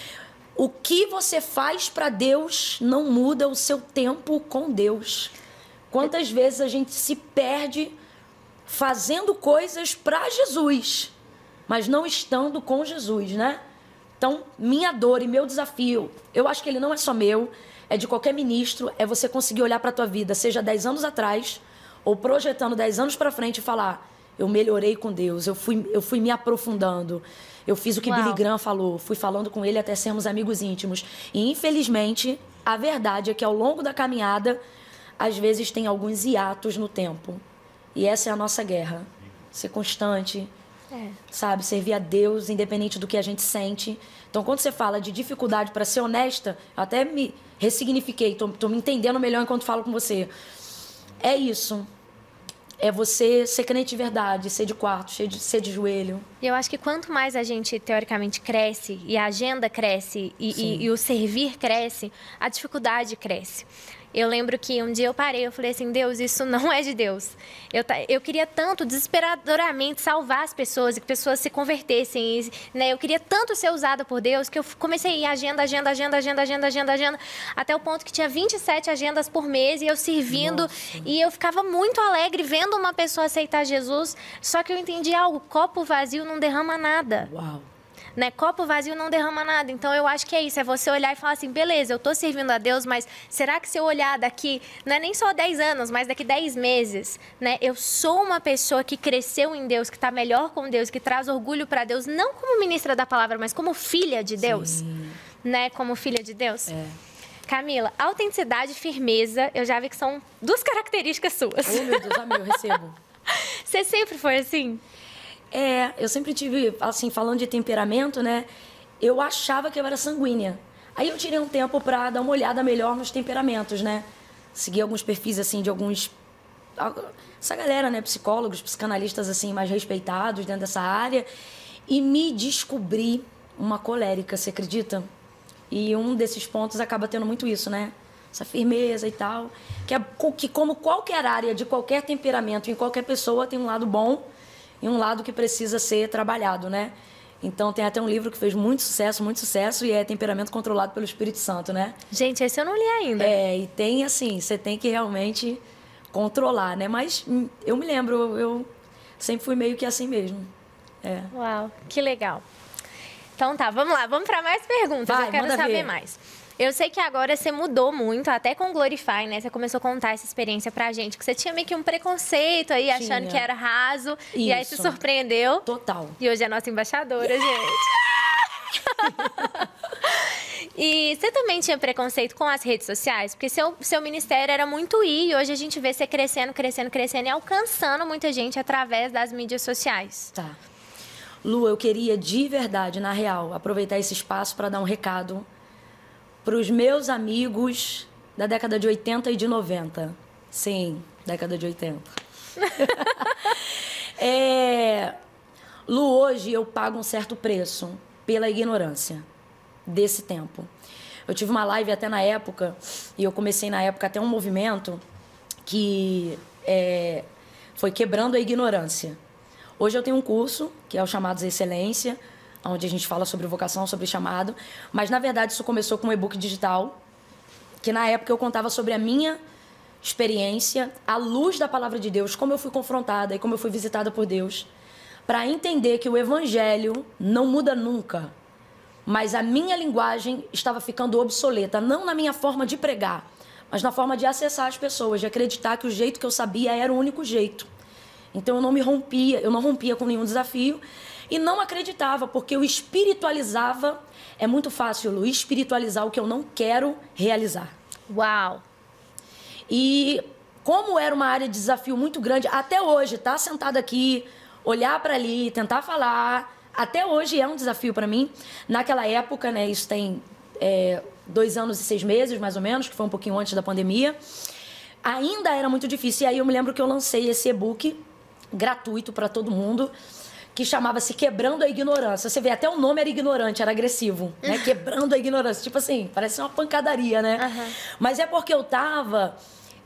O que você faz para Deus não muda o seu tempo com Deus. Quantas vezes a gente se perde fazendo coisas para Jesus, mas não estando com Jesus, né? Então, minha dor e meu desafio, eu acho que ele não é só meu, é de qualquer ministro, é você conseguir olhar para a tua vida, seja 10 anos atrás, ou projetando 10 anos para frente e falar, eu melhorei com Deus, eu fui me aprofundando. Eu fiz o que Billy Graham falou, fui falando com ele até sermos amigos íntimos. E, infelizmente, a verdade é que ao longo da caminhada, às vezes tem alguns hiatos no tempo. E essa é a nossa guerra. Ser constante, sabe? Servir a Deus, independente do que a gente sente. Então, quando você fala de dificuldade para ser honesta, eu até me ressignifiquei, tô me entendendo melhor enquanto falo com você. É isso. É você ser crente de verdade, ser de quarto, ser de joelho. E eu acho que quanto mais a gente, teoricamente, cresce, e a agenda cresce, e o servir cresce, a dificuldade cresce. Eu lembro que um dia eu parei, eu falei assim, Deus, isso não é de Deus. Eu queria tanto, desesperadoramente, salvar as pessoas e que pessoas se convertessem. Né? Eu queria tanto ser usada por Deus que eu comecei a ir agenda, até o ponto que tinha 27 agendas por mês e eu servindo. Nossa. E eu ficava muito alegre vendo uma pessoa aceitar Jesus. Só que eu entendi algo, copo vazio não derrama nada. Uau! Né? Copo vazio não derrama nada. Então, eu acho que é isso. É você olhar e falar assim, beleza, eu estou servindo a Deus, mas será que se eu olhar daqui, não é nem só 10 anos, mas daqui 10 meses, né? Eu sou uma pessoa que cresceu em Deus, que está melhor com Deus, que traz orgulho para Deus, não como ministra da palavra, mas como filha de Deus. Sim. Né? Como filha de Deus. É. Camila, autenticidade e firmeza, eu já vi que são 2 características suas. Oh, meu Deus, amém, eu recebo. Você sempre foi assim? Eu sempre tive, assim, falando de temperamento, né? Eu achava que eu era sanguínea. Aí eu tirei um tempo para dar uma olhada melhor nos temperamentos, né? Segui alguns perfis, assim, de alguns... Essa galera, né? Psicólogos, psicanalistas, assim, mais respeitados dentro dessa área. E me descobri uma colérica, você acredita? E um desses pontos acaba tendo muito isso, né? Essa firmeza e tal. Que como qualquer área de qualquer temperamento, em qualquer pessoa, tem um lado bom e um lado que precisa ser trabalhado, né? Então, tem até um livro que fez muito sucesso, e é Temperamento Controlado pelo Espírito Santo, né? Gente, esse eu não li ainda. E tem, assim, você tem que realmente controlar, né? Mas eu me lembro, eu sempre fui meio que assim mesmo. Uau, que legal. Então tá, vamos lá, vamos para mais perguntas, eu quero saber mais. Eu sei que agora você mudou muito, até com o Glorify, né? Você começou a contar essa experiência pra gente, que você tinha meio que um preconceito aí, achando que era raso, isso. E aí se surpreendeu. Total. E hoje é nossa embaixadora, gente. E você também tinha preconceito com as redes sociais? Porque seu ministério era muito e hoje a gente vê você crescendo e alcançando muita gente através das mídias sociais. Tá. Lu, eu queria de verdade, na real, aproveitar esse espaço para dar um recado para os meus amigos da década de 80 e de 90. Sim, década de 80. Lu, hoje eu pago um certo preço pela ignorância desse tempo. Eu tive uma live até na época, e eu comecei na época até um movimento que foi quebrando a ignorância. Hoje eu tenho um curso, que é o Chamados Excelência, onde a gente fala sobre vocação, sobre chamado. Mas, na verdade, isso começou com um e-book digital, que na época eu contava sobre a minha experiência, à luz da palavra de Deus, como eu fui confrontada e como eu fui visitada por Deus, para entender que o evangelho não muda nunca, mas a minha linguagem estava ficando obsoleta, não na minha forma de pregar, mas na forma de acessar as pessoas, de acreditar que o jeito que eu sabia era o único jeito. Então eu não rompia com nenhum desafio e não acreditava, porque eu espiritualizava. É muito fácil, Lu, espiritualizar o que eu não quero realizar. Uau! E como era uma área de desafio muito grande, até hoje, estar sentada aqui, olhar para ali, tentar falar, até hoje é um desafio para mim. Naquela época, né, isso tem 2 anos e 6 meses, mais ou menos, que foi um pouquinho antes da pandemia, ainda era muito difícil. E aí eu me lembro que eu lancei esse e-book gratuito para todo mundo, que chamava-se Quebrando a Ignorância. Você vê, até o nome era ignorante, era agressivo, né? Quebrando a ignorância. Tipo assim, parece uma pancadaria, né? Uhum. Mas é porque eu tava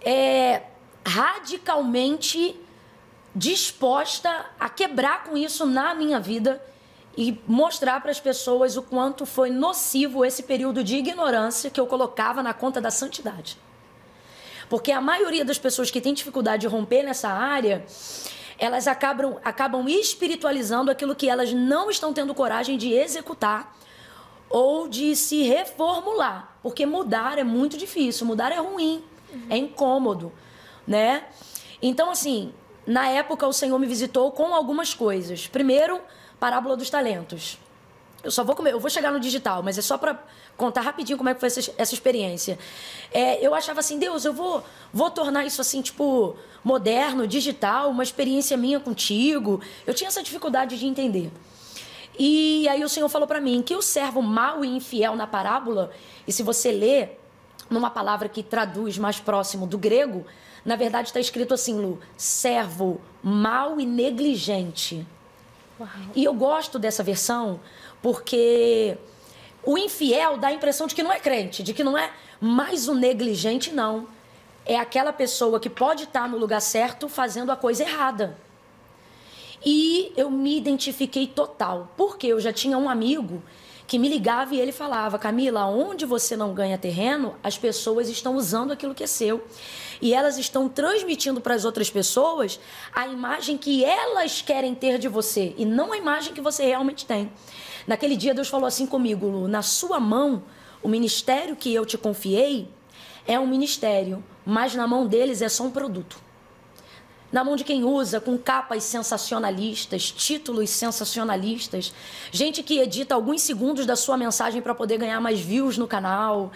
radicalmente disposta a quebrar com isso na minha vida e mostrar para as pessoas o quanto foi nocivo esse período de ignorância que eu colocava na conta da santidade. Porque a maioria das pessoas que tem dificuldade de romper nessa área, elas acabam espiritualizando aquilo que elas não estão tendo coragem de executar ou de se reformular. Porque mudar é muito difícil, mudar é ruim, é incômodo, né? Então, assim, na época o Senhor me visitou com algumas coisas. Primeiro, parábola dos talentos. Eu vou chegar no digital, mas é só para contar rapidinho como é que foi essa experiência. Eu achava assim, Deus, eu vou tornar isso assim, tipo, moderno, digital, uma experiência minha contigo. Eu tinha essa dificuldade de entender. E aí o Senhor falou para mim que o servo mau e infiel na parábola, e se você ler numa palavra que traduz mais próximo do grego, na verdade está escrito assim, Lu, servo mau e negligente. Uau. E eu gosto dessa versão porque o infiel dá a impressão de que não é crente, de que não é mais o negligente, não. É aquela pessoa que pode estar no lugar certo fazendo a coisa errada. E eu me identifiquei total, porque eu já tinha um amigo que me ligava e ele falava, Camila, onde você não ganha terreno, as pessoas estão usando aquilo que é seu. E elas estão transmitindo para as outras pessoas a imagem que elas querem ter de você e não a imagem que você realmente tem. Naquele dia Deus falou assim comigo, Lu, na sua mão, o ministério que eu te confiei é um ministério, mas na mão deles é só um produto. Na mão de quem usa com capas sensacionalistas, títulos sensacionalistas, gente que edita alguns segundos da sua mensagem para poder ganhar mais views no canal.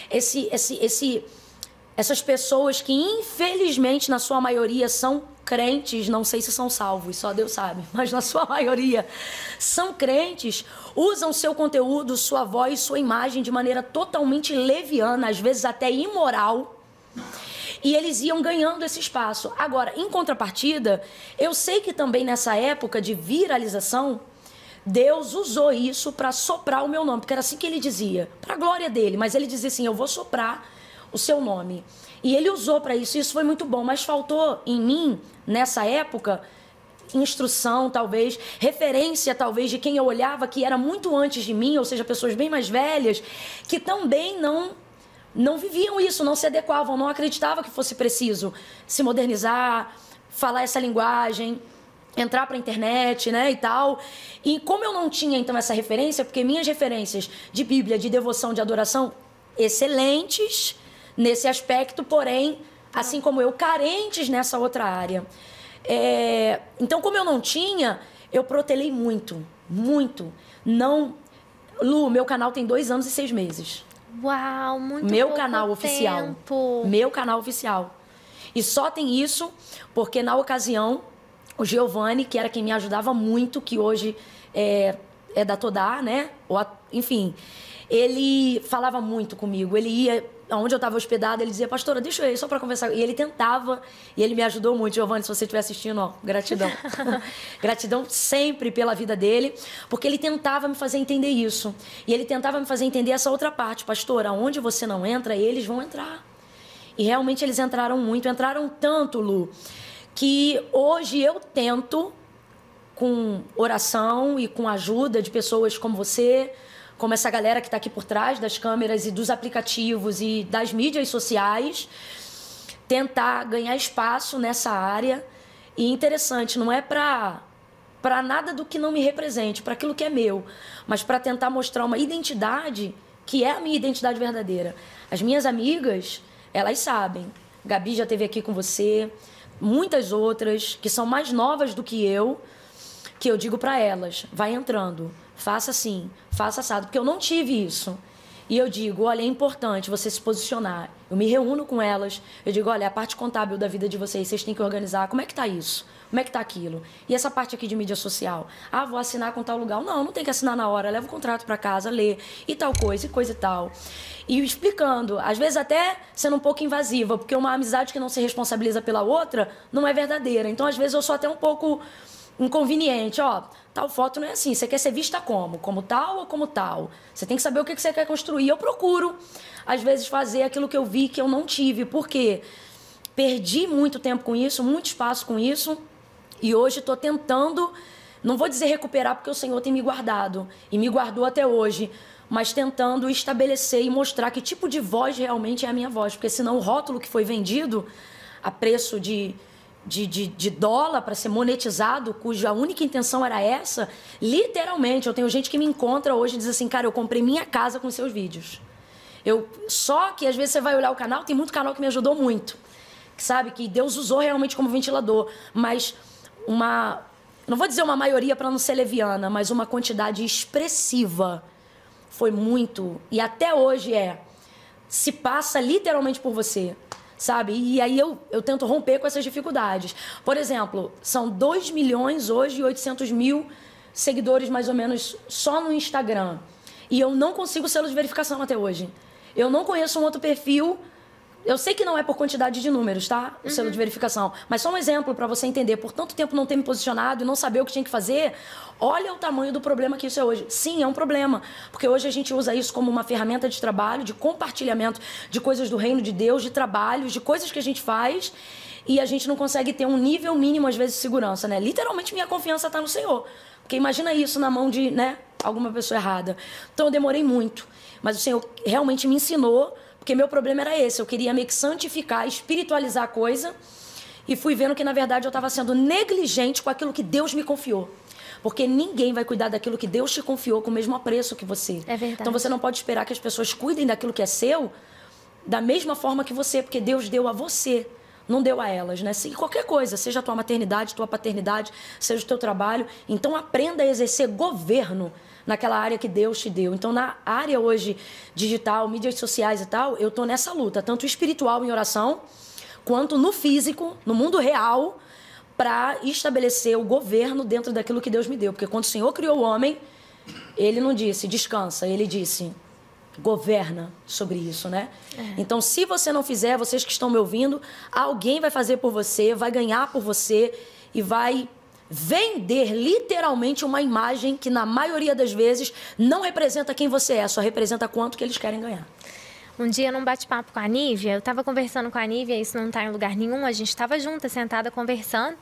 Essas pessoas que, infelizmente, na sua maioria são crentes, não sei se são salvos, só Deus sabe, mas na sua maioria são crentes, usam seu conteúdo, sua voz, sua imagem de maneira totalmente leviana, às vezes até imoral. E eles iam ganhando esse espaço. Agora, em contrapartida, eu sei que também nessa época de viralização, Deus usou isso para soprar o meu nome, porque era assim que ele dizia, para a glória dele, mas ele dizia assim, eu vou soprar o seu nome. E ele usou para isso, e isso foi muito bom, mas faltou em mim, nessa época, instrução, talvez, referência, talvez, de quem eu olhava que era muito antes de mim, ou seja, pessoas bem mais velhas, que também não viviam isso, não se adequavam, não acreditavam que fosse preciso se modernizar, falar essa linguagem, entrar para a internet, né, e tal. E como eu não tinha, então, essa referência, porque minhas referências de Bíblia, de devoção, de adoração, excelentes nesse aspecto, porém, assim como eu, carentes nessa outra área. Então, como eu não tinha, eu protelei muito, muito. Não... Lu, meu canal tem 2 anos e 6 meses. Uau, muito meu pouco canal oficial. tempo. Meu canal oficial. E só tem isso porque, na ocasião, o Giovanni, que era quem me ajudava muito, que hoje é da Todá, né? Enfim, ele falava muito comigo. Ele ia, onde eu estava hospedada, ele dizia, pastora, deixa eu ir só para conversar. E ele tentava, e ele me ajudou muito. Giovanni, se você estiver assistindo, ó, gratidão. Gratidão sempre pela vida dele, porque ele tentava me fazer entender isso. E ele tentava me fazer entender essa outra parte. Pastora, onde você não entra, eles vão entrar. E realmente eles entraram muito, entraram tanto, Lu, que hoje eu tento com oração e com ajuda de pessoas como você, como essa galera que está aqui por trás das câmeras e dos aplicativos e das mídias sociais, tentar ganhar espaço nessa área. E interessante, não é para nada do que não me represente, para aquilo que é meu, mas para tentar mostrar uma identidade que é a minha identidade verdadeira. As minhas amigas, elas sabem. Gabi já esteve aqui com você, muitas outras que são mais novas do que eu digo para elas, vai entrando, faça assim, faça assado, porque eu não tive isso. E eu digo, olha, é importante você se posicionar. Eu me reúno com elas, eu digo, olha, a parte contábil da vida de vocês têm que organizar. Como é que tá isso? Como é que tá aquilo? E essa parte aqui de mídia social? Ah, vou assinar com tal lugar. Não tem que assinar na hora. Leva o contrato para casa, lê, e tal coisa, e coisa e tal. E explicando, às vezes até sendo um pouco invasiva, porque uma amizade que não se responsabiliza pela outra não é verdadeira. Então, às vezes, eu sou até um pouco inconveniente, tal foto não é assim, você quer ser vista como tal ou como tal? Você tem que saber o que você quer construir. Eu procuro, às vezes, fazer aquilo que eu vi que eu não tive, porque perdi muito tempo com isso, muito espaço com isso, e hoje estou tentando, não vou dizer recuperar, porque o Senhor tem me guardado, e me guardou até hoje, mas tentando estabelecer e mostrar que tipo de voz realmente é a minha voz, porque senão o rótulo que foi vendido a preço de dólar para ser monetizado, cuja única intenção era essa, literalmente, eu tenho gente que me encontra hoje e diz assim, cara, eu comprei minha casa com seus vídeos. Só que às vezes você vai olhar o canal, tem muito canal que me ajudou muito, que sabe, que Deus usou realmente como ventilador, mas não vou dizer uma maioria para não ser leviana, mas uma quantidade expressiva foi muito, e até hoje se passa literalmente por você. Sabe? E aí eu tento romper com essas dificuldades. Por exemplo, são 2 milhões hoje e 800 mil seguidores, mais ou menos, só no Instagram. E eu não consigo selo de verificação até hoje. Eu não conheço um outro perfil. Eu sei que não é por quantidade de números, tá? O selo de verificação. Mas só um exemplo para você entender. Por tanto tempo não ter me posicionado e não saber o que tinha que fazer, olha o tamanho do problema que isso é hoje. Sim, é um problema. Porque hoje a gente usa isso como uma ferramenta de trabalho, de compartilhamento de coisas do reino de Deus, de trabalhos, de coisas que a gente faz. E a gente não consegue ter um nível mínimo, às vezes, de segurança, né? Literalmente, minha confiança está no Senhor. Porque imagina isso na mão de, alguma pessoa errada. Então, eu demorei muito. Mas o Senhor realmente me ensinou. Porque meu problema era esse, eu queria meio que santificar, espiritualizar a coisa, e fui vendo que, na verdade, eu estava sendo negligente com aquilo que Deus me confiou. Porque ninguém vai cuidar daquilo que Deus te confiou com o mesmo apreço que você. É verdade. Então, você não pode esperar que as pessoas cuidem daquilo que é seu da mesma forma que você, porque Deus deu a você, não deu a elas, né? E qualquer coisa, seja a tua maternidade, tua paternidade, seja o teu trabalho. Então, aprenda a exercer governo naquela área que Deus te deu. Então, na área hoje digital, mídias sociais e tal, eu estou nessa luta, tanto espiritual em oração, quanto no físico, no mundo real, para estabelecer o governo dentro daquilo que Deus me deu. Porque quando o Senhor criou o homem, Ele não disse, descansa, Ele disse, governa sobre isso, né? Então, se você não fizer, vocês que estão me ouvindo, alguém vai fazer por você, vai ganhar por você e vai vender literalmente uma imagem que, na maioria das vezes, não representa quem você é, só representa quanto que eles querem ganhar. Um dia, num bate-papo com a Nívia, eu estava conversando com a Nívia, isso não está em lugar nenhum, a gente estava juntas, sentada, conversando.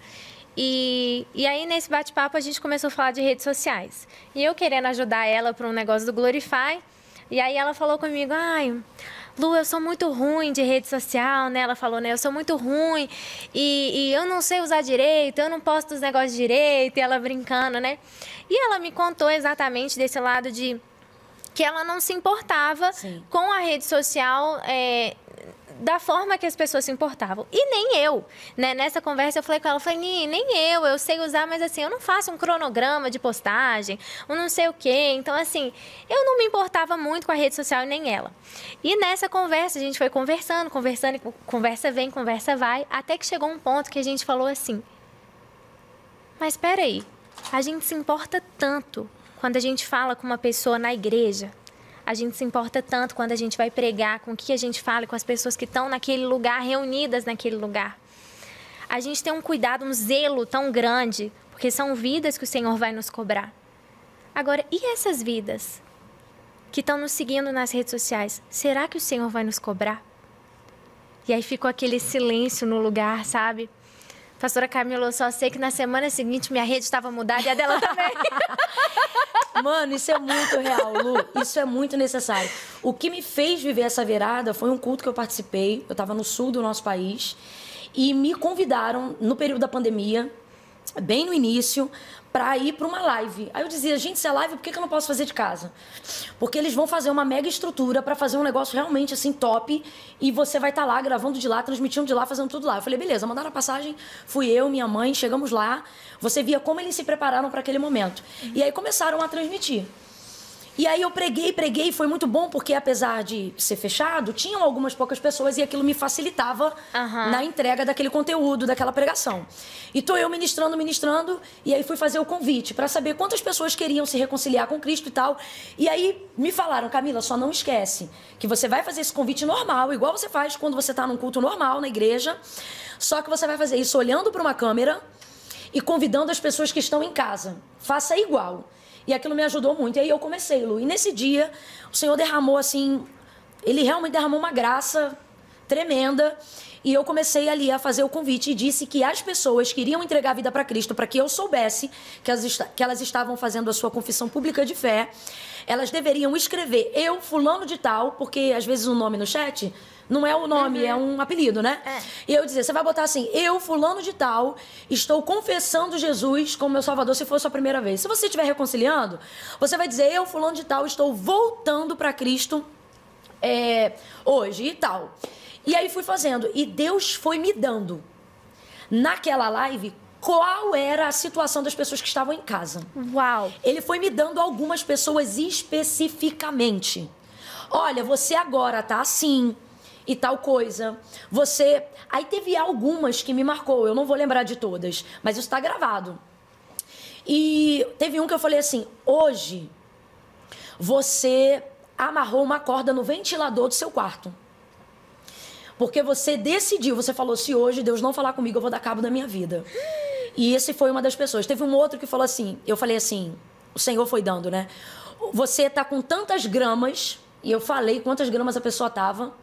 E aí, nesse bate-papo, a gente começou a falar de redes sociais. E eu querendo ajudar ela para um negócio do Glorify. E aí, ela falou comigo, Lu, eu sou muito ruim de rede social, né? Ela falou, né? Eu sou muito ruim e eu não sei usar direito, eu não posto os negócios direito. E ela brincando, né? E ela me contou exatamente desse lado de que ela não se importava com a rede social da forma que as pessoas se importavam. E nem eu, né? Nessa conversa eu falei com ela, nem eu sei usar, mas assim, eu não faço um cronograma de postagem, eu não sei o quê. Então, assim, eu não me importava muito com a rede social e nem ela. E nessa conversa, a gente foi conversando, conversa vem, conversa vai, até que chegou um ponto que a gente falou assim, mas espera aí, a gente se importa tanto quando a gente fala com uma pessoa na igreja, a gente se importa tanto quando a gente vai pregar, com o que a gente fala com as pessoas que estão naquele lugar, reunidas naquele lugar. A gente tem um cuidado, um zelo tão grande, porque são vidas que o Senhor vai nos cobrar. Agora, e essas vidas que estão nos seguindo nas redes sociais? Será que o Senhor vai nos cobrar? E aí ficou aquele silêncio no lugar, sabe? Pastora Camila, eu só sei que na semana seguinte minha rede estava mudada e a dela também. Mano, isso é muito real, Lu. Isso é muito necessário. O que me fez viver essa virada foi um culto que eu participei. Eu estava no sul do nosso país. E me convidaram, no período da pandemia, bem no início, para ir para uma live. Aí eu dizia, gente, se é live, por que eu não posso fazer de casa? Porque eles vão fazer uma mega estrutura para fazer um negócio realmente assim top e você vai estar lá gravando de lá, transmitindo de lá, fazendo tudo lá. Eu falei, beleza, mandaram a passagem, fui eu, minha mãe, chegamos lá. Você via como eles se prepararam para aquele momento. E aí começaram a transmitir. E aí eu preguei, foi muito bom, porque apesar de ser fechado, tinham algumas poucas pessoas e aquilo me facilitava na entrega daquele conteúdo, daquela pregação. E tô eu ministrando, e aí fui fazer o convite para saber quantas pessoas queriam se reconciliar com Cristo e tal. E aí me falaram, Camila, só não esquece que você vai fazer esse convite normal, igual você faz quando você tá num culto normal na igreja, só que você vai fazer isso olhando para uma câmera e convidando as pessoas que estão em casa. Faça igual. E aquilo me ajudou muito. E aí eu comecei, Lu. E nesse dia, o Senhor derramou, assim... Ele realmente derramou uma graça tremenda. E eu comecei ali a fazer o convite e disse que as pessoas que iriam entregar a vida para Cristo, para que eu soubesse que elas estavam fazendo a sua confissão pública de fé, elas deveriam escrever eu, fulano de tal, porque às vezes o nome no chat... Não é o nome, é um apelido, né? E eu dizer, você vai botar assim, eu, fulano de tal, estou confessando Jesus como meu Salvador, se for a sua primeira vez. Se você estiver reconciliando, você vai dizer, eu, fulano de tal, estou voltando para Cristo hoje e tal. E aí fui fazendo. E Deus foi me dando, naquela live, qual era a situação das pessoas que estavam em casa. Uau! Ele foi me dando algumas pessoas especificamente. Olha, você agora tá assim... e tal coisa. Você... Aí teve algumas que me marcou, eu não vou lembrar de todas, mas isso está gravado. E teve um que eu falei assim, hoje você amarrou uma corda no ventilador do seu quarto. Porque você decidiu, você falou, se hoje Deus não falar comigo, eu vou dar cabo da minha vida. E esse foi uma das pessoas. Teve um outro que falou assim, eu falei assim, o Senhor foi dando, né? Você tá com tantas gramas, e eu falei quantas gramas a pessoa tava.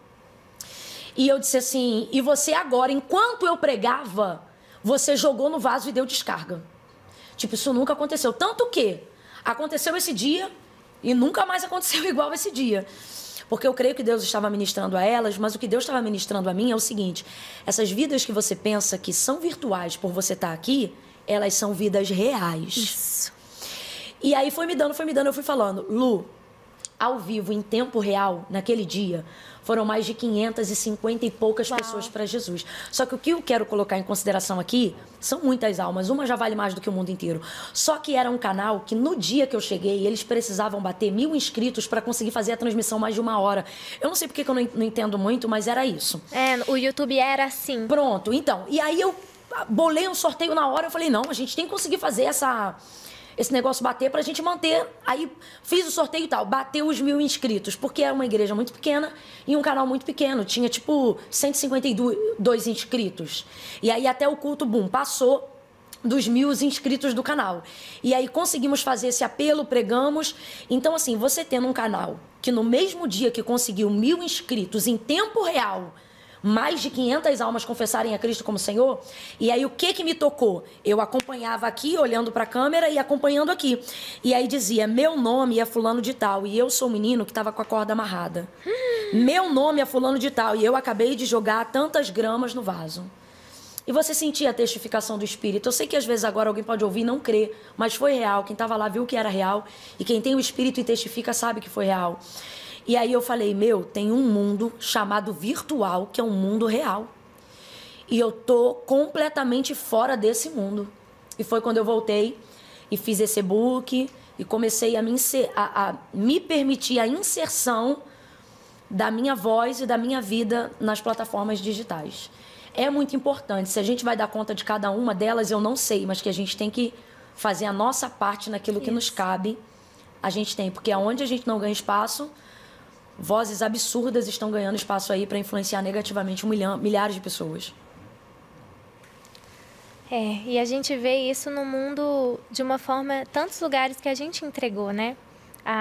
E eu disse assim, e você agora, enquanto eu pregava, você jogou no vaso e deu descarga. Tipo, isso nunca aconteceu. Tanto que aconteceu esse dia e nunca mais aconteceu igual esse dia. Porque eu creio que Deus estava ministrando a elas, mas o que Deus estava ministrando a mim é o seguinte, essas vidas que você pensa que são virtuais por você estar aqui, elas são vidas reais. Isso. E aí foi me dando, eu fui falando, Lu, ao vivo, em tempo real, naquele dia, foram mais de 550 e poucas pessoas para Jesus. Só que o que eu quero colocar em consideração aqui são muitas almas. Uma já vale mais do que o mundo inteiro. Só que era um canal que no dia que eu cheguei, eles precisavam bater 1000 inscritos para conseguir fazer a transmissão mais de 1 hora. Eu não sei porque que eu não entendo muito, mas era isso. O YouTube era assim. Pronto, então. E aí eu bolei um sorteio na hora. Eu falei, não, a gente tem que conseguir fazer esse negócio bater pra gente manter. Aí fiz o sorteio e tal, bateu os 1000 inscritos, porque era uma igreja muito pequena e um canal muito pequeno, tinha tipo 152 inscritos. E aí até o culto, passou dos 1000 inscritos do canal. E aí conseguimos fazer esse apelo, pregamos. Então assim, você tendo um canal que no mesmo dia que conseguiu 1000 inscritos em tempo real, mais de 500 almas confessarem a Cristo como Senhor. E aí o que me tocou? Eu acompanhava aqui, olhando para a câmera e acompanhando aqui. E aí dizia, meu nome é fulano de tal. E eu sou o menino que estava com a corda amarrada. Meu nome é fulano de tal. E eu acabei de jogar tantas gramas no vaso. E você sentia a testificação do Espírito. Eu sei que às vezes agora alguém pode ouvir e não crer, mas foi real. Quem estava lá viu que era real. E quem tem o Espírito e testifica sabe que foi real. E aí eu falei, tem um mundo chamado virtual, que é um mundo real. E eu tô completamente fora desse mundo. E foi quando eu voltei e fiz esse e-book e comecei a me permitir a inserção da minha voz e da minha vida nas plataformas digitais. É muito importante. Se a gente vai dar conta de cada uma delas, eu não sei, mas que a gente tem que fazer a nossa parte naquilo que nos cabe. A gente tem, porque aonde a gente não ganha espaço... Vozes absurdas estão ganhando espaço aí para influenciar negativamente milhares de pessoas. E a gente vê isso no mundo de uma forma... Tantos lugares que a gente entregou, né?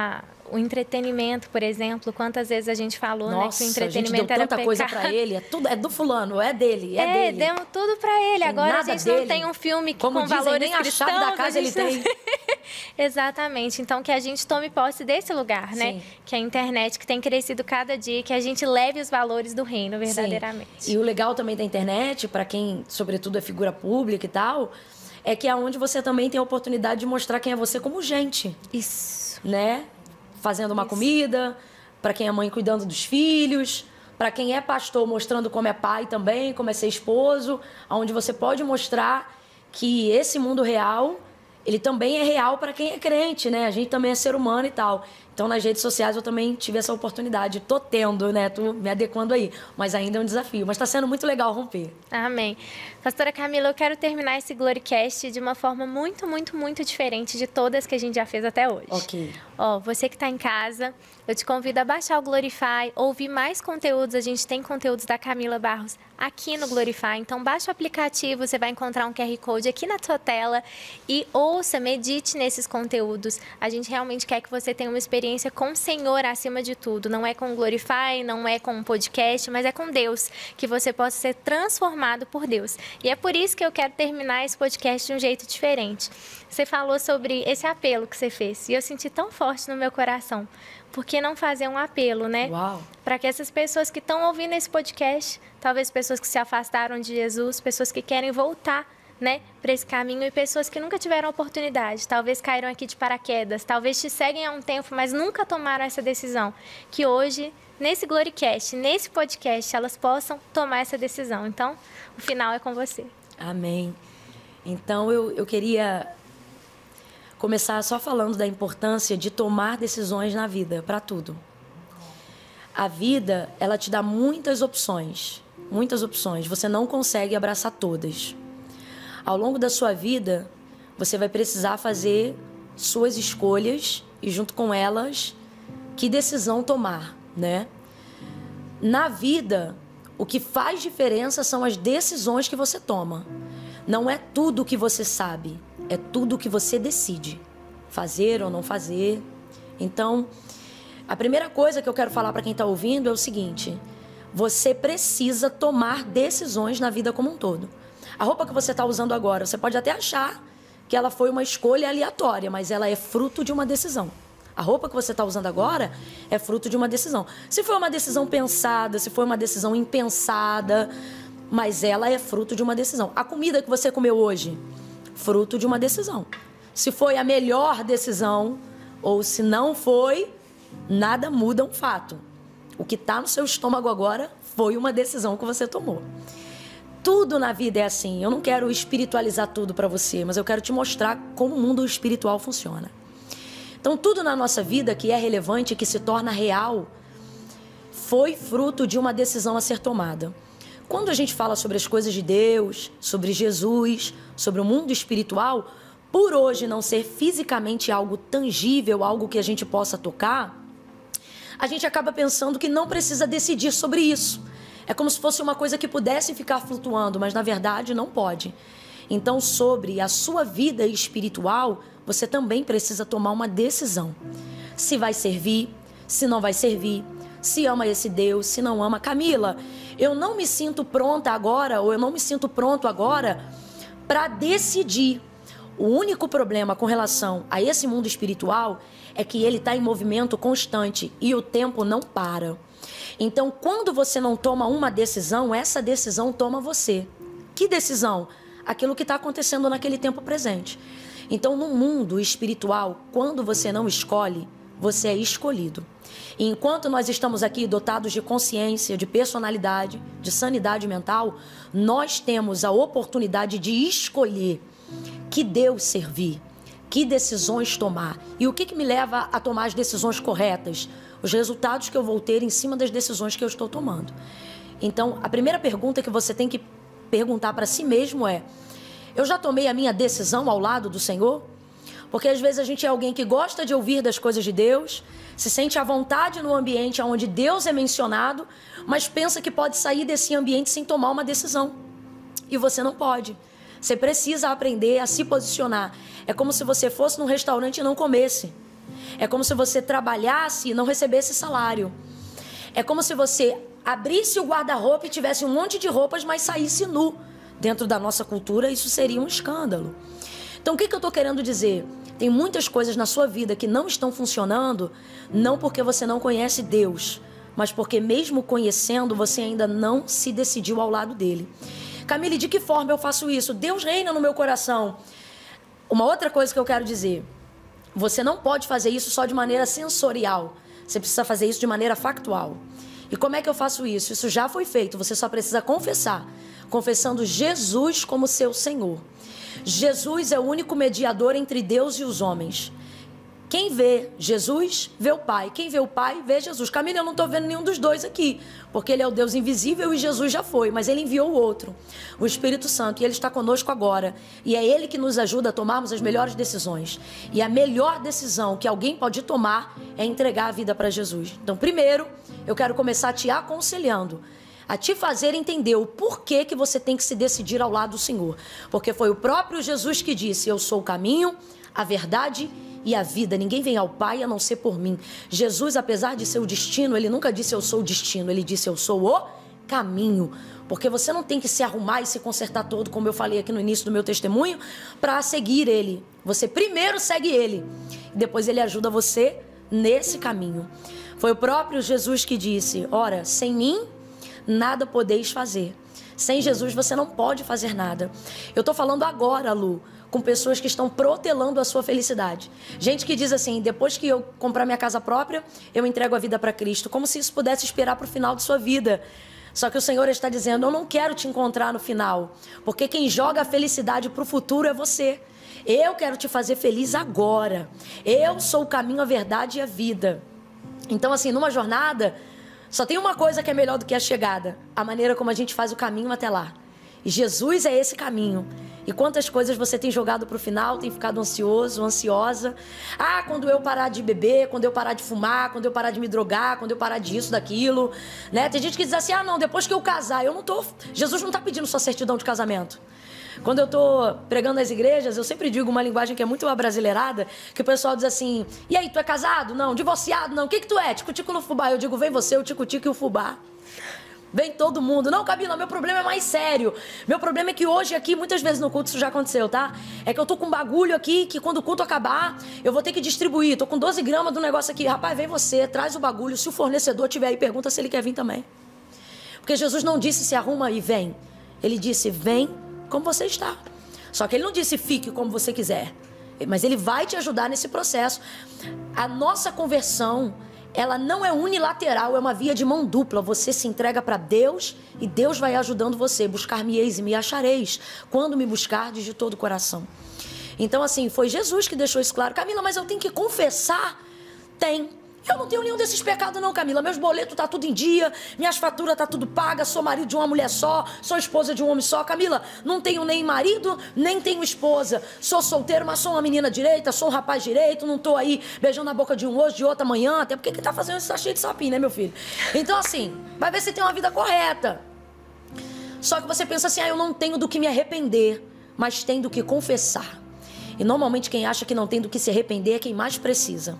o entretenimento, por exemplo, quantas vezes a gente falou, nossa, né, que o entretenimento era tanta coisa pra ele, é do fulano, é dele, dele. Demos tudo pra ele. Agora a gente não tem um filme que, com valores nem cristãos. A chave da casa ele tem. Exatamente. Então, que a gente tome posse desse lugar, né? Sim. Que é a internet, que tem crescido cada dia, que a gente leve os valores do reino verdadeiramente. Sim. E o legal também da internet, para quem, sobretudo, é figura pública e tal, é que é onde você também tem a oportunidade de mostrar quem é você como gente. Isso. Né? Fazendo uma comida, para quem é mãe cuidando dos filhos, para quem é pastor mostrando como é pai também, como é ser esposo, onde você pode mostrar que esse mundo real, ele também é real para quem é crente, né? A gente também é ser humano e tal. Então, nas redes sociais, eu também tive essa oportunidade. Tô tendo, né? Tô me adequando aí. Mas ainda é um desafio. Mas tá sendo muito legal romper. Amém. Pastora Camila, eu quero terminar esse Gloricast de uma forma muito, muito, muito diferente de todas que a gente já fez até hoje. Ok. Você que tá em casa, eu te convido a baixar o Glorify, ouvir mais conteúdos. A gente tem conteúdos da Camila Barros aqui no Glorify. Então, baixa o aplicativo, você vai encontrar um QR Code aqui na sua tela e ouça, medite nesses conteúdos. A gente realmente quer que você tenha uma experiência com o Senhor acima de tudo. Não é com o Glorify, não é com um podcast, mas é com Deus, que você possa ser transformado por Deus. E é por isso que eu quero terminar esse podcast de um jeito diferente. Você falou sobre esse apelo que você fez e eu senti tão forte no meu coração. Por que não fazer um apelo, né? Para que essas pessoas que estão ouvindo esse podcast, talvez pessoas que se afastaram de Jesus, pessoas que querem voltar, né, para esse caminho, e pessoas que nunca tiveram oportunidade, talvez caíram aqui de paraquedas, talvez te seguem há um tempo, mas nunca tomaram essa decisão, que hoje, nesse Gloricast, nesse podcast, elas possam tomar essa decisão. Então, o final é com você. Amém. Então, eu queria começar só falando da importância de tomar decisões na vida, para tudo. A vida, ela te dá muitas opções, muitas opções. Você não consegue abraçar todas. Ao longo da sua vida, você vai precisar fazer suas escolhas e, junto com elas, que decisão tomar, né? Na vida, o que faz diferença são as decisões que você toma. Não é tudo o que você sabe, é tudo o que você decide. Fazer ou não fazer. Então, a primeira coisa que eu quero falar para quem está ouvindo é o seguinte: você precisa tomar decisões na vida como um todo. A roupa que você está usando agora, você pode até achar que ela foi uma escolha aleatória, mas ela é fruto de uma decisão. A roupa que você está usando agora é fruto de uma decisão. Se foi uma decisão pensada, se foi uma decisão impensada, mas ela é fruto de uma decisão. A comida que você comeu hoje, fruto de uma decisão. Se foi a melhor decisão ou se não foi, nada muda um fato. O que está no seu estômago agora foi uma decisão que você tomou. Tudo na vida é assim. Eu não quero espiritualizar tudo para você, mas eu quero te mostrar como o mundo espiritual funciona. Então, tudo na nossa vida que é relevante, que se torna real, foi fruto de uma decisão a ser tomada. Quando a gente fala sobre as coisas de Deus, sobre Jesus, sobre o mundo espiritual, por hoje não ser fisicamente algo tangível, algo que a gente possa tocar, a gente acaba pensando que não precisa decidir sobre isso. É como se fosse uma coisa que pudesse ficar flutuando, mas na verdade não pode. Então, sobre a sua vida espiritual, você também precisa tomar uma decisão. Se vai servir, se não vai servir, se ama esse Deus, se não ama. Camila, eu não me sinto pronta agora, ou eu não me sinto pronto agora para decidir. O único problema com relação a esse mundo espiritual é que ele está em movimento constante e o tempo não para. Então, quando você não toma uma decisão, essa decisão toma você. Que decisão? Aquilo que está acontecendo naquele tempo presente. Então, no mundo espiritual, quando você não escolhe, você é escolhido. E enquanto nós estamos aqui dotados de consciência, de personalidade, de sanidade mental, nós temos a oportunidade de escolher que Deus servir, que decisões tomar. E o que me leva a tomar as decisões corretas? Os resultados que eu vou ter em cima das decisões que eu estou tomando. Então, a primeira pergunta que você tem que perguntar para si mesmo é: eu já tomei a minha decisão ao lado do Senhor? Porque às vezes a gente é alguém que gosta de ouvir das coisas de Deus, se sente à vontade no ambiente onde Deus é mencionado, mas pensa que pode sair desse ambiente sem tomar uma decisão. E você não pode. Você precisa aprender a se posicionar. É como se você fosse num restaurante e não comesse. É como se você trabalhasse e não recebesse salário. É como se você abrisse o guarda-roupa e tivesse um monte de roupas, mas saísse nu. Dentro da nossa cultura, isso seria um escândalo. Então, o que eu estou querendo dizer? Tem muitas coisas na sua vida que não estão funcionando, não porque você não conhece Deus, mas porque mesmo conhecendo, você ainda não se decidiu ao lado dele. Camille, de que forma eu faço isso? Deus reina no meu coração. Uma outra coisa que eu quero dizer, você não pode fazer isso só de maneira sensorial. Você precisa fazer isso de maneira factual. E como é que eu faço isso? Isso já foi feito, você só precisa confessar. Confessando Jesus como seu Senhor. Jesus é o único mediador entre Deus e os homens. Quem vê Jesus, vê o Pai. Quem vê o Pai, vê Jesus. Camila, eu não estou vendo nenhum dos dois aqui, porque ele é o Deus invisível e Jesus já foi, mas ele enviou o outro, o Espírito Santo, e ele está conosco agora. E é ele que nos ajuda a tomarmos as melhores decisões. E a melhor decisão que alguém pode tomar é entregar a vida para Jesus. Então, primeiro, eu quero começar te aconselhando, a te fazer entender o porquê que você tem que se decidir ao lado do Senhor. Porque foi o próprio Jesus que disse, eu sou o caminho, a verdade e a vida. Ninguém vem ao Pai a não ser por mim. Jesus, apesar de ser o destino, ele nunca disse eu sou o destino. Ele disse eu sou o caminho. Porque você não tem que se arrumar e se consertar todo, como eu falei aqui no início do meu testemunho, para seguir ele. Você primeiro segue ele. Depois ele ajuda você nesse caminho. Foi o próprio Jesus que disse, ora, sem mim nada podeis fazer. Sem Jesus você não pode fazer nada. Eu estou falando agora, Lu, com pessoas que estão protelando a sua felicidade. Gente que diz assim, depois que eu comprar minha casa própria, eu entrego a vida para Cristo. Como se isso pudesse esperar para o final de sua vida. Só que o Senhor está dizendo, eu não quero te encontrar no final. Porque quem joga a felicidade para o futuro é você. Eu quero te fazer feliz agora. Eu sou o caminho, a verdade e a vida. Então assim, numa jornada, só tem uma coisa que é melhor do que a chegada. A maneira como a gente faz o caminho até lá. E Jesus é esse caminho. E quantas coisas você tem jogado para o final, tem ficado ansioso, ansiosa. Ah, quando eu parar de beber, quando eu parar de fumar, quando eu parar de me drogar, quando eu parar disso, daquilo. Né? Tem gente que diz assim, ah não, depois que eu casar, eu não tô... Jesus não está pedindo sua certidão de casamento. Quando eu estou pregando nas igrejas, eu sempre digo uma linguagem que é muito abrasileirada, que o pessoal diz assim, e aí, tu é casado? Não. Divorciado? Não. O que tu é? Tico-tico no fubá. Eu digo, vem você, o tico-tico e o fubá. Vem todo mundo. Não, Camila, meu problema é mais sério. Meu problema é que hoje aqui, muitas vezes no culto, isso já aconteceu, tá? É que eu tô com um bagulho aqui, que quando o culto acabar, eu vou ter que distribuir. Tô com 12 gramas do negócio aqui. Rapaz, vem você, traz o bagulho. Se o fornecedor tiver aí, pergunta se ele quer vir também. Porque Jesus não disse se arruma e vem. Ele disse, vem como você está. Só que ele não disse fique como você quiser. Mas ele vai te ajudar nesse processo. A nossa conversão, ela não é unilateral, é uma via de mão dupla. Você se entrega para Deus e Deus vai ajudando você. Buscar-me-eis e me achareis, quando me buscardes de todo o coração. Então assim, foi Jesus que deixou isso claro. Camila, mas eu tenho que confessar? Tem. Eu não tenho nenhum desses pecados não, Camila. Meus boletos tá tudo em dia, minhas faturas tá tudo paga, sou marido de uma mulher só, sou esposa de um homem só. Camila, não tenho nem marido, nem tenho esposa. Sou solteiro, mas sou uma menina direita, sou um rapaz direito, não tô aí beijando a boca de um hoje, de outro amanhã, até porque quem tá fazendo isso tá cheio de sapinho, né, meu filho? Então assim, vai ver se tem uma vida correta. Só que você pensa assim, eu não tenho do que me arrepender, mas tem do que confessar. E normalmente quem acha que não tem do que se arrepender é quem mais precisa.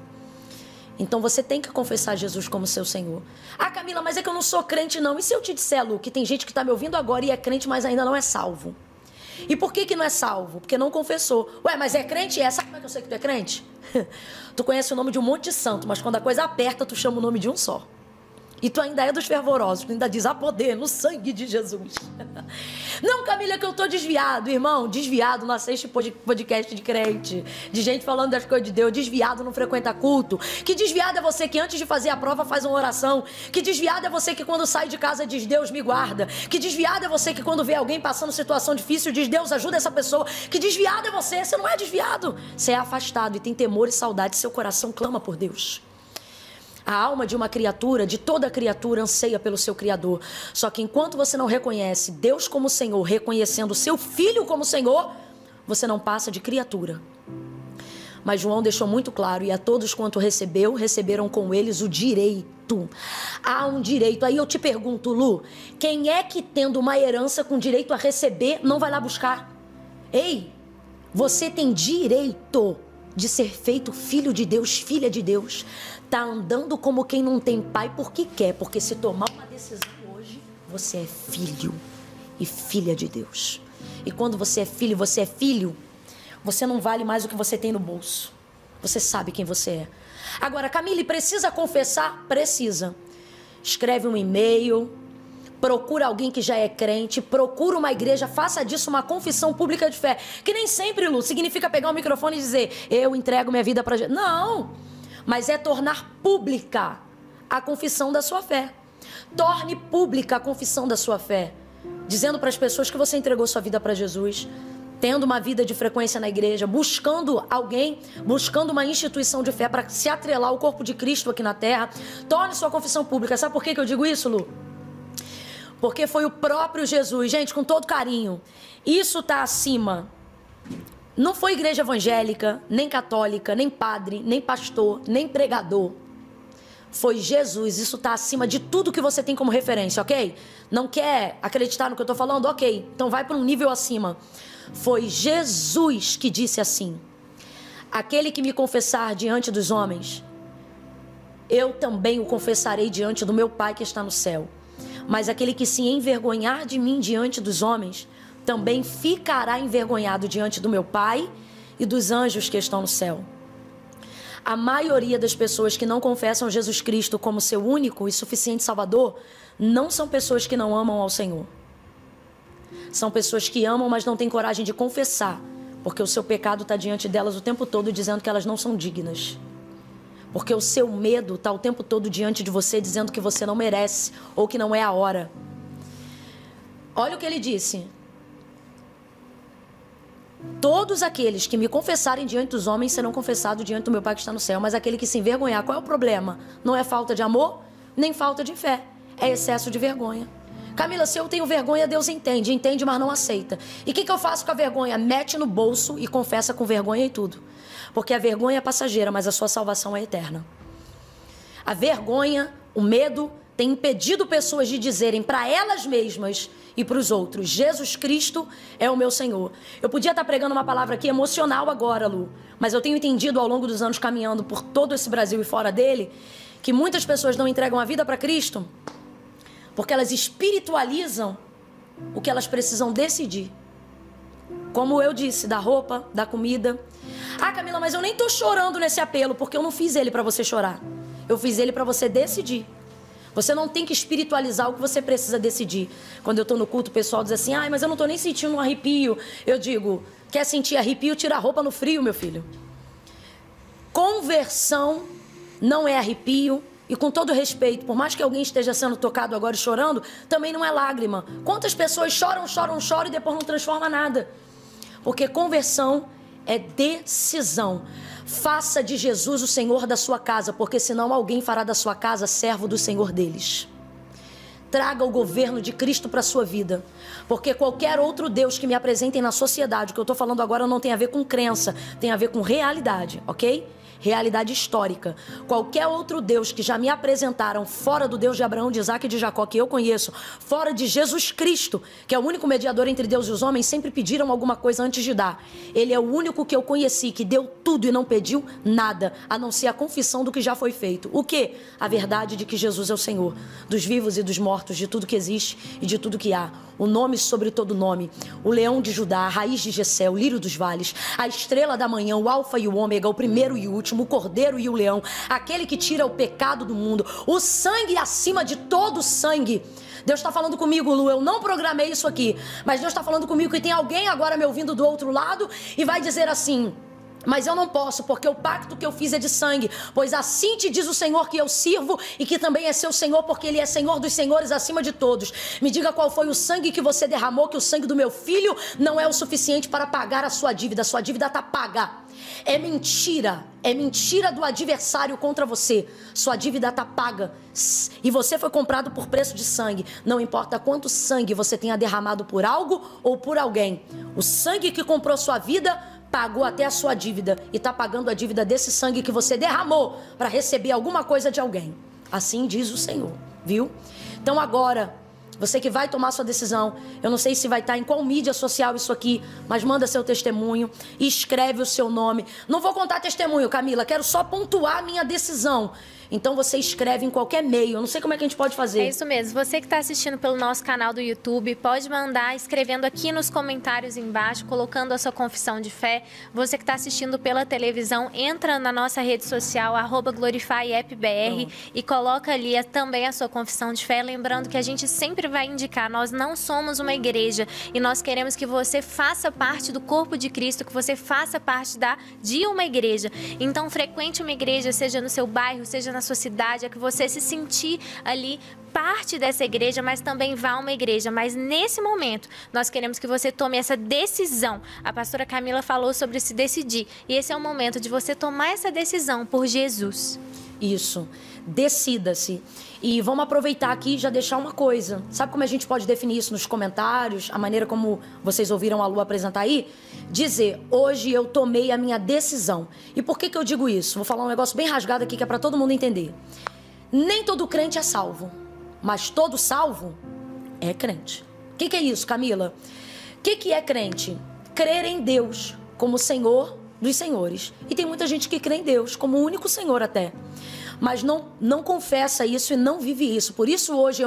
Então você tem que confessar Jesus como seu Senhor. Ah, Camila, mas é que eu não sou crente não. E se eu te disser, Lu, que tem gente que está me ouvindo agora e é crente, mas ainda não é salvo? E por que não é salvo? Porque não confessou. Ué, mas é crente? É. Sabe como é que eu sei que tu é crente? Tu conhece o nome de um monte de santo, mas quando a coisa aperta, tu chama o nome de um só. E tu ainda é dos fervorosos, tu ainda diz, há poder no sangue de Jesus. Não, Camila, que eu tô desviado. Irmão, desviado não assiste podcast de crente, de gente falando das coisas de Deus. Desviado não frequenta culto. Que desviado é você que antes de fazer a prova faz uma oração. Que desviado é você que quando sai de casa diz, Deus me guarda. Que desviado é você que quando vê alguém passando situação difícil diz, Deus ajuda essa pessoa. Que desviado é você não é desviado. Você é afastado e tem temor e saudade. Seu coração clama por Deus. A alma de uma criatura, de toda criatura, anseia pelo seu Criador. Só que enquanto você não reconhece Deus como Senhor, reconhecendo o seu Filho como Senhor, você não passa de criatura. Mas João deixou muito claro, e a todos quanto recebeu, receberam com eles o direito. Há um direito. Aí eu te pergunto, Lu, quem é que tendo uma herança com direito a receber, não vai lá buscar? Ei, você tem direito de ser feito filho de Deus, filha de Deus, tá andando como quem não tem pai porque quer, porque se tomar uma decisão hoje, você é filho e filha de Deus. E quando você é filho, você não vale mais o que você tem no bolso. Você sabe quem você é. Agora, Camille, precisa confessar? Precisa. Escreve um e-mail, procura alguém que já é crente, procura uma igreja, faça disso uma confissão pública de fé. Que nem sempre, Lu, significa pegar o microfone e dizer, eu entrego minha vida para Jesus. Não, mas é tornar pública a confissão da sua fé. Torne pública a confissão da sua fé, dizendo para as pessoas que você entregou sua vida para Jesus, tendo uma vida de frequência na igreja, buscando alguém, buscando uma instituição de fé para se atrelar ao corpo de Cristo aqui na terra. Torne sua confissão pública. Sabe por que eu digo isso, Lu? Porque foi o próprio Jesus, gente, com todo carinho. Isso está acima. Não foi igreja evangélica, nem católica, nem padre, nem pastor, nem pregador. Foi Jesus. Isso está acima de tudo que você tem como referência, ok? Não quer acreditar no que eu estou falando? Ok. Então vai para um nível acima. Foi Jesus que disse assim: aquele que me confessar diante dos homens, eu também o confessarei diante do meu Pai que está no céu. Mas aquele que se envergonhar de mim diante dos homens, também ficará envergonhado diante do meu Pai e dos anjos que estão no céu. A maioria das pessoas que não confessam Jesus Cristo como seu único e suficiente Salvador, não são pessoas que não amam ao Senhor. São pessoas que amam, mas não têm coragem de confessar, porque o seu pecado está diante delas o tempo todo, dizendo que elas não são dignas. Porque o seu medo está o tempo todo diante de você, dizendo que você não merece, ou que não é a hora. Olha o que ele disse. Todos aqueles que me confessarem diante dos homens serão confessados diante do meu Pai que está no céu. Mas aquele que se envergonhar, qual é o problema? Não é falta de amor, nem falta de fé. É excesso de vergonha. Camila, se eu tenho vergonha, Deus entende. Entende, mas não aceita. E o que eu faço com a vergonha? Mete no bolso e confessa com vergonha e tudo. Porque a vergonha é passageira, mas a sua salvação é eterna. A vergonha, o medo, tem impedido pessoas de dizerem para elas mesmas e para os outros: Jesus Cristo é o meu Senhor. Eu podia estar pregando uma palavra aqui emocional agora, Lu, mas eu tenho entendido ao longo dos anos caminhando por todo esse Brasil e fora dele, que muitas pessoas não entregam a vida para Cristo porque elas espiritualizam o que elas precisam decidir. Como eu disse, da roupa, da comida. Ah, Camila, mas eu nem tô chorando nesse apelo, porque eu não fiz ele para você chorar. Eu fiz ele para você decidir. Você não tem que espiritualizar o que você precisa decidir. Quando eu tô no culto, o pessoal diz assim: ai, mas eu não tô nem sentindo um arrepio. Eu digo: quer sentir arrepio? Tira a roupa no frio, meu filho. Conversão não é arrepio. E com todo respeito, por mais que alguém esteja sendo tocado agora e chorando, também não é lágrima. Quantas pessoas choram e depois não transforma nada? Porque conversão é decisão. Faça de Jesus o Senhor da sua casa, porque senão alguém fará da sua casa servo do Senhor deles. Traga o governo de Cristo para a sua vida, porque qualquer outro Deus que me apresentem na sociedade, o que eu estou falando agora não tem a ver com crença, tem a ver com realidade, ok? Realidade histórica. Qualquer outro Deus que já me apresentaram fora do Deus de Abraão, de Isaac e de Jacó, que eu conheço, fora de Jesus Cristo, que é o único mediador entre Deus e os homens, sempre pediram alguma coisa antes de dar. Ele é o único que eu conheci, que deu tudo e não pediu nada, a não ser a confissão do que já foi feito. O quê? A verdade de que Jesus é o Senhor, dos vivos e dos mortos, de tudo que existe e de tudo que há. O nome sobre todo nome, o leão de Judá, a raiz de Jessé, o lírio dos vales, a estrela da manhã, o alfa e o ômega, o primeiro e o último, o cordeiro e o leão, aquele que tira o pecado do mundo, o sangue acima de todo sangue. Deus está falando comigo, Lu, eu não programei isso aqui, mas Deus está falando comigo que tem alguém agora me ouvindo do outro lado e vai dizer assim: mas eu não posso, porque o pacto que eu fiz é de sangue. Pois assim te diz o Senhor que eu sirvo e que também é seu Senhor, porque Ele é Senhor dos senhores acima de todos. Me diga qual foi o sangue que você derramou, que o sangue do meu filho não é o suficiente para pagar a sua dívida. A sua dívida está paga. É mentira do adversário contra você. Sua dívida está paga e você foi comprado por preço de sangue. Não importa quanto sangue você tenha derramado por algo ou por alguém. O sangue que comprou sua vida pagou até a sua dívida e está pagando a dívida desse sangue que você derramou para receber alguma coisa de alguém. Assim diz o Senhor, viu? Então agora, Você que vai tomar sua decisão, eu não sei se vai estar em qual mídia social isso aqui, mas manda seu testemunho, escreve o seu nome. Não vou contar testemunho, Camila, quero só pontuar a minha decisão. Então você escreve em qualquer meio. Eu não sei como é que a gente pode fazer. É isso mesmo. Você que está assistindo pelo nosso canal do YouTube, pode mandar escrevendo aqui nos comentários embaixo, colocando a sua confissão de fé. Você que está assistindo pela televisão, entra na nossa rede social, @glorifyappbr, e coloca ali também a sua confissão de fé. Lembrando que a gente sempre vai indicar, nós não somos uma igreja e nós queremos que você faça parte do corpo de Cristo, que você faça parte de uma igreja. Então, frequente uma igreja, seja no seu bairro, seja na sua cidade, é que você se sentir ali parte dessa igreja, mas também vá a uma igreja. Mas nesse momento, nós queremos que você tome essa decisão. A pastora Camila falou sobre se decidir. E esse é o momento de você tomar essa decisão por Jesus. Isso. Decida-se. E vamos aproveitar aqui e já deixar uma coisa. Sabe como a gente pode definir isso nos comentários? A maneira como vocês ouviram a Lu apresentar aí? Dizer, hoje eu tomei a minha decisão. E por que eu digo isso? Vou falar um negócio bem rasgado aqui que é para todo mundo entender. Nem todo crente é salvo, mas todo salvo é crente. O que é isso, Camila? O que é crente? Crer em Deus como Senhor dos senhores. E tem muita gente que crê em Deus como o único Senhor até. Mas não confessa isso e não vive isso. Por isso hoje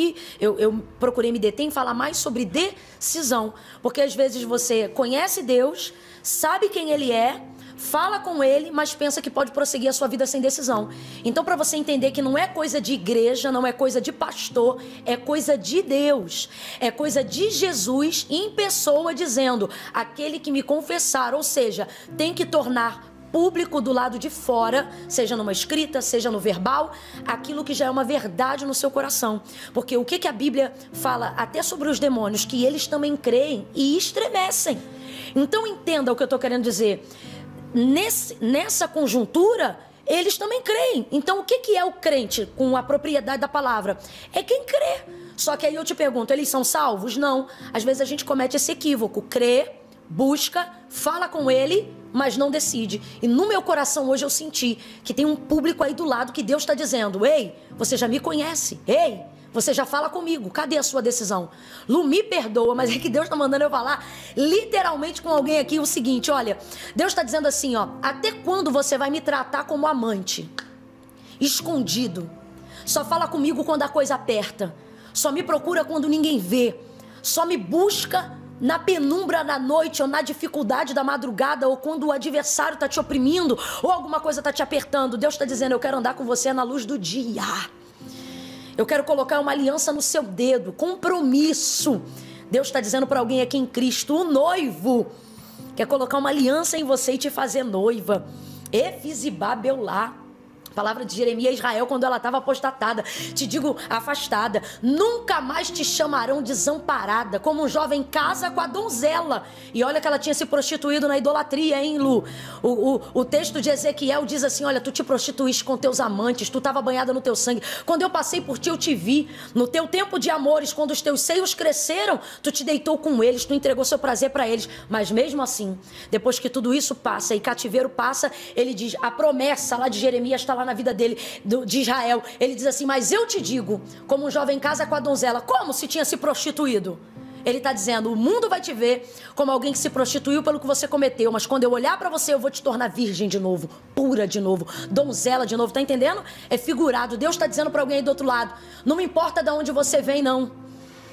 eu procurei me deter em falar mais sobre decisão. Porque às vezes você conhece Deus, sabe quem Ele é, fala com Ele, mas pensa que pode prosseguir a sua vida sem decisão. Então, para você entender que não é coisa de igreja, não é coisa de pastor, é coisa de Deus. É coisa de Jesus em pessoa dizendo, aquele que me confessar, ou seja, tem que tornar público do lado de fora, seja numa escrita, seja no verbal, aquilo que já é uma verdade no seu coração. Porque o que a Bíblia fala até sobre os demônios, que eles também creem e estremecem. Então entenda o que eu estou querendo dizer. Nessa conjuntura, eles também creem. Então o que é o crente com a propriedade da palavra? É quem crê. Só que aí eu te pergunto, eles são salvos? Não. Às vezes a gente comete esse equívoco. Crê, busca, fala com ele, mas não decide. E no meu coração hoje eu senti que tem um público aí do lado que Deus está dizendo, ei, você já me conhece, ei, você já fala comigo, cadê a sua decisão? Lu, me perdoa, mas é que Deus está mandando eu falar literalmente com alguém aqui o seguinte, olha, Deus está dizendo assim, ó, até quando você vai me tratar como amante? Escondido. Só fala comigo quando a coisa aperta. Só me procura quando ninguém vê. Só me busca na penumbra da noite, ou na dificuldade da madrugada, ou quando o adversário está te oprimindo, ou alguma coisa está te apertando. Deus está dizendo, eu quero andar com você na luz do dia. Eu quero colocar uma aliança no seu dedo, compromisso. Deus está dizendo para alguém aqui em Cristo, o noivo quer colocar uma aliança em você e te fazer noiva. Efizibabelá. Palavra de Jeremias, Israel, quando ela estava apostatada, te digo, afastada, nunca mais te chamarão desamparada, como um jovem casa com a donzela. E olha que ela tinha se prostituído na idolatria, hein, Lu? O texto de Ezequiel diz assim, olha, tu te prostituíste com teus amantes, tu estava banhada no teu sangue. Quando eu passei por ti, eu te vi. No teu tempo de amores, quando os teus seios cresceram, tu te deitou com eles, tu entregou seu prazer para eles. Mas mesmo assim, depois que tudo isso passa e cativeiro passa, ele diz, a promessa lá de Jeremias está lá na vida dele, de Israel. Ele diz assim, mas eu te digo, como um jovem casa com a donzela, como se tinha se prostituído? Ele está dizendo, o mundo vai te ver como alguém que se prostituiu pelo que você cometeu, mas quando eu olhar para você, eu vou te tornar virgem de novo, pura de novo, donzela de novo, tá entendendo? É figurado. Deus está dizendo para alguém aí do outro lado, não me importa de onde você vem, não.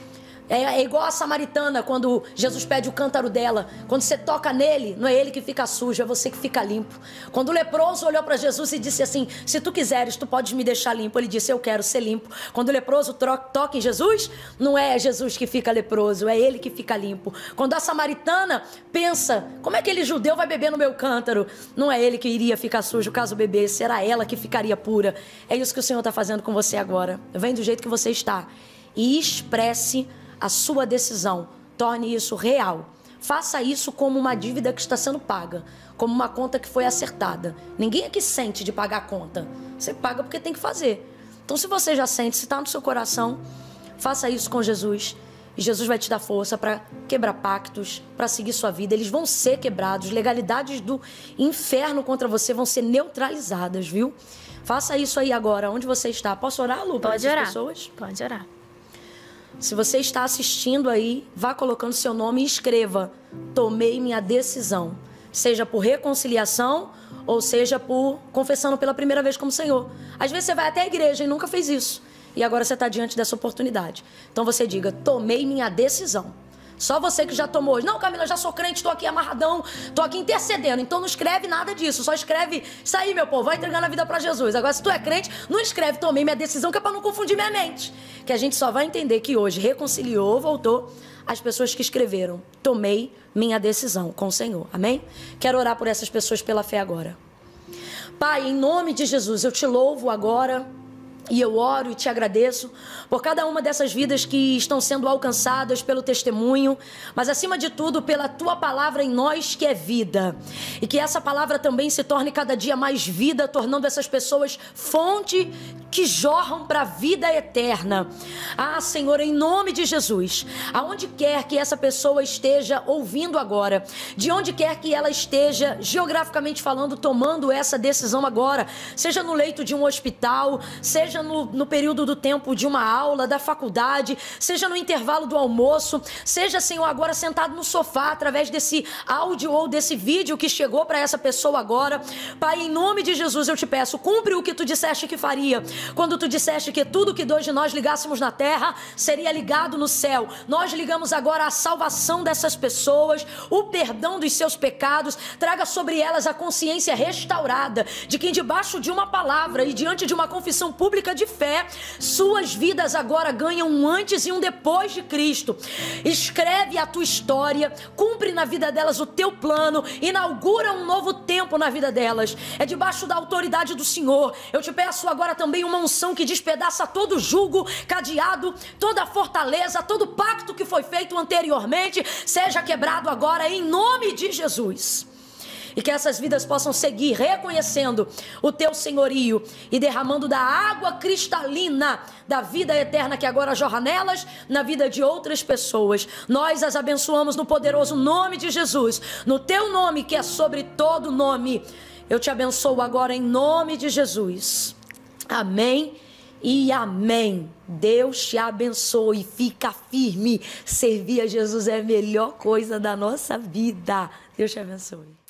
É igual a samaritana, quando Jesus pede o cântaro dela. Quando você toca nele, não é ele que fica sujo, é você que fica limpo. Quando o leproso olhou para Jesus e disse assim, se tu quiseres, tu podes me deixar limpo. Ele disse, eu quero ser limpo. Quando o leproso toca em Jesus, não é Jesus que fica leproso, é ele que fica limpo. Quando a samaritana pensa, como é que aquele judeu vai beber no meu cântaro? Não é ele que iria ficar sujo caso bebesse, era ela que ficaria pura. É isso que o Senhor está fazendo com você agora. Vem do jeito que você está e expresse a sua decisão, torne isso real. Faça isso como uma dívida que está sendo paga, como uma conta que foi acertada. Ninguém aqui sente de pagar a conta. Você paga porque tem que fazer. Então, se você já sente, se está no seu coração, faça isso com Jesus. E Jesus vai te dar força para quebrar pactos, para seguir sua vida. Eles vão ser quebrados. Legalidades do inferno contra você vão ser neutralizadas, viu? Faça isso aí agora, onde você está. Posso orar, Lu, para essas pessoas? Pode orar. Se você está assistindo aí, vá colocando seu nome e escreva: tomei minha decisão. Seja por reconciliação ou seja por confessando pela primeira vez como Senhor. Às vezes você vai até a igreja e nunca fez isso. E agora você está diante dessa oportunidade. Então você diga: tomei minha decisão. Só você que já tomou hoje. Não, Camila, já sou crente, estou aqui amarradão, estou aqui intercedendo. Então não escreve nada disso, só escreve: isso aí, meu povo, vai entregando a vida para Jesus. Agora, se tu é crente, não escreve tomei minha decisão, que é para não confundir minha mente. Que a gente só vai entender que hoje reconciliou, voltou as pessoas que escreveram: tomei minha decisão com o Senhor. Amém? Quero orar por essas pessoas pela fé agora. Pai, em nome de Jesus, eu te louvo agora. E eu oro e te agradeço por cada uma dessas vidas que estão sendo alcançadas pelo testemunho, mas acima de tudo pela tua palavra em nós, que é vida. E que essa palavra também se torne cada dia mais vida, tornando essas pessoas fonte que jorram para a vida eterna. Ah, Senhor, em nome de Jesus, aonde quer que essa pessoa esteja ouvindo agora, de onde quer que ela esteja, geograficamente falando, tomando essa decisão agora, seja no leito de um hospital, seja no período do tempo de uma aula, da faculdade, seja no intervalo do almoço, seja, Senhor, agora sentado no sofá, através desse áudio ou desse vídeo que chegou para essa pessoa agora. Pai, em nome de Jesus, eu te peço, cumpre o que tu disseste que faria, quando tu disseste que tudo que dois de nós ligássemos na terra, seria ligado no céu. Nós ligamos agora a salvação dessas pessoas, o perdão dos seus pecados, traga sobre elas a consciência restaurada, de que debaixo de uma palavra e diante de uma confissão pública de fé, suas vidas agora ganham um antes e um depois de Cristo. Escreve a tua história, cumpre na vida delas o teu plano, inaugura um novo tempo na vida delas. É debaixo da autoridade do Senhor. Eu te peço agora também uma unção que despedaça todo jugo, cadeado, toda fortaleza, todo pacto que foi feito anteriormente, seja quebrado agora em nome de Jesus. E que essas vidas possam seguir reconhecendo o teu senhorio e derramando da água cristalina da vida eterna que agora jorra nelas, na vida de outras pessoas. Nós as abençoamos no poderoso nome de Jesus, no teu nome que é sobre todo nome. Eu te abençoo agora em nome de Jesus. Amém e amém. Deus te abençoe. Fica firme. Servir a Jesus é a melhor coisa da nossa vida. Deus te abençoe.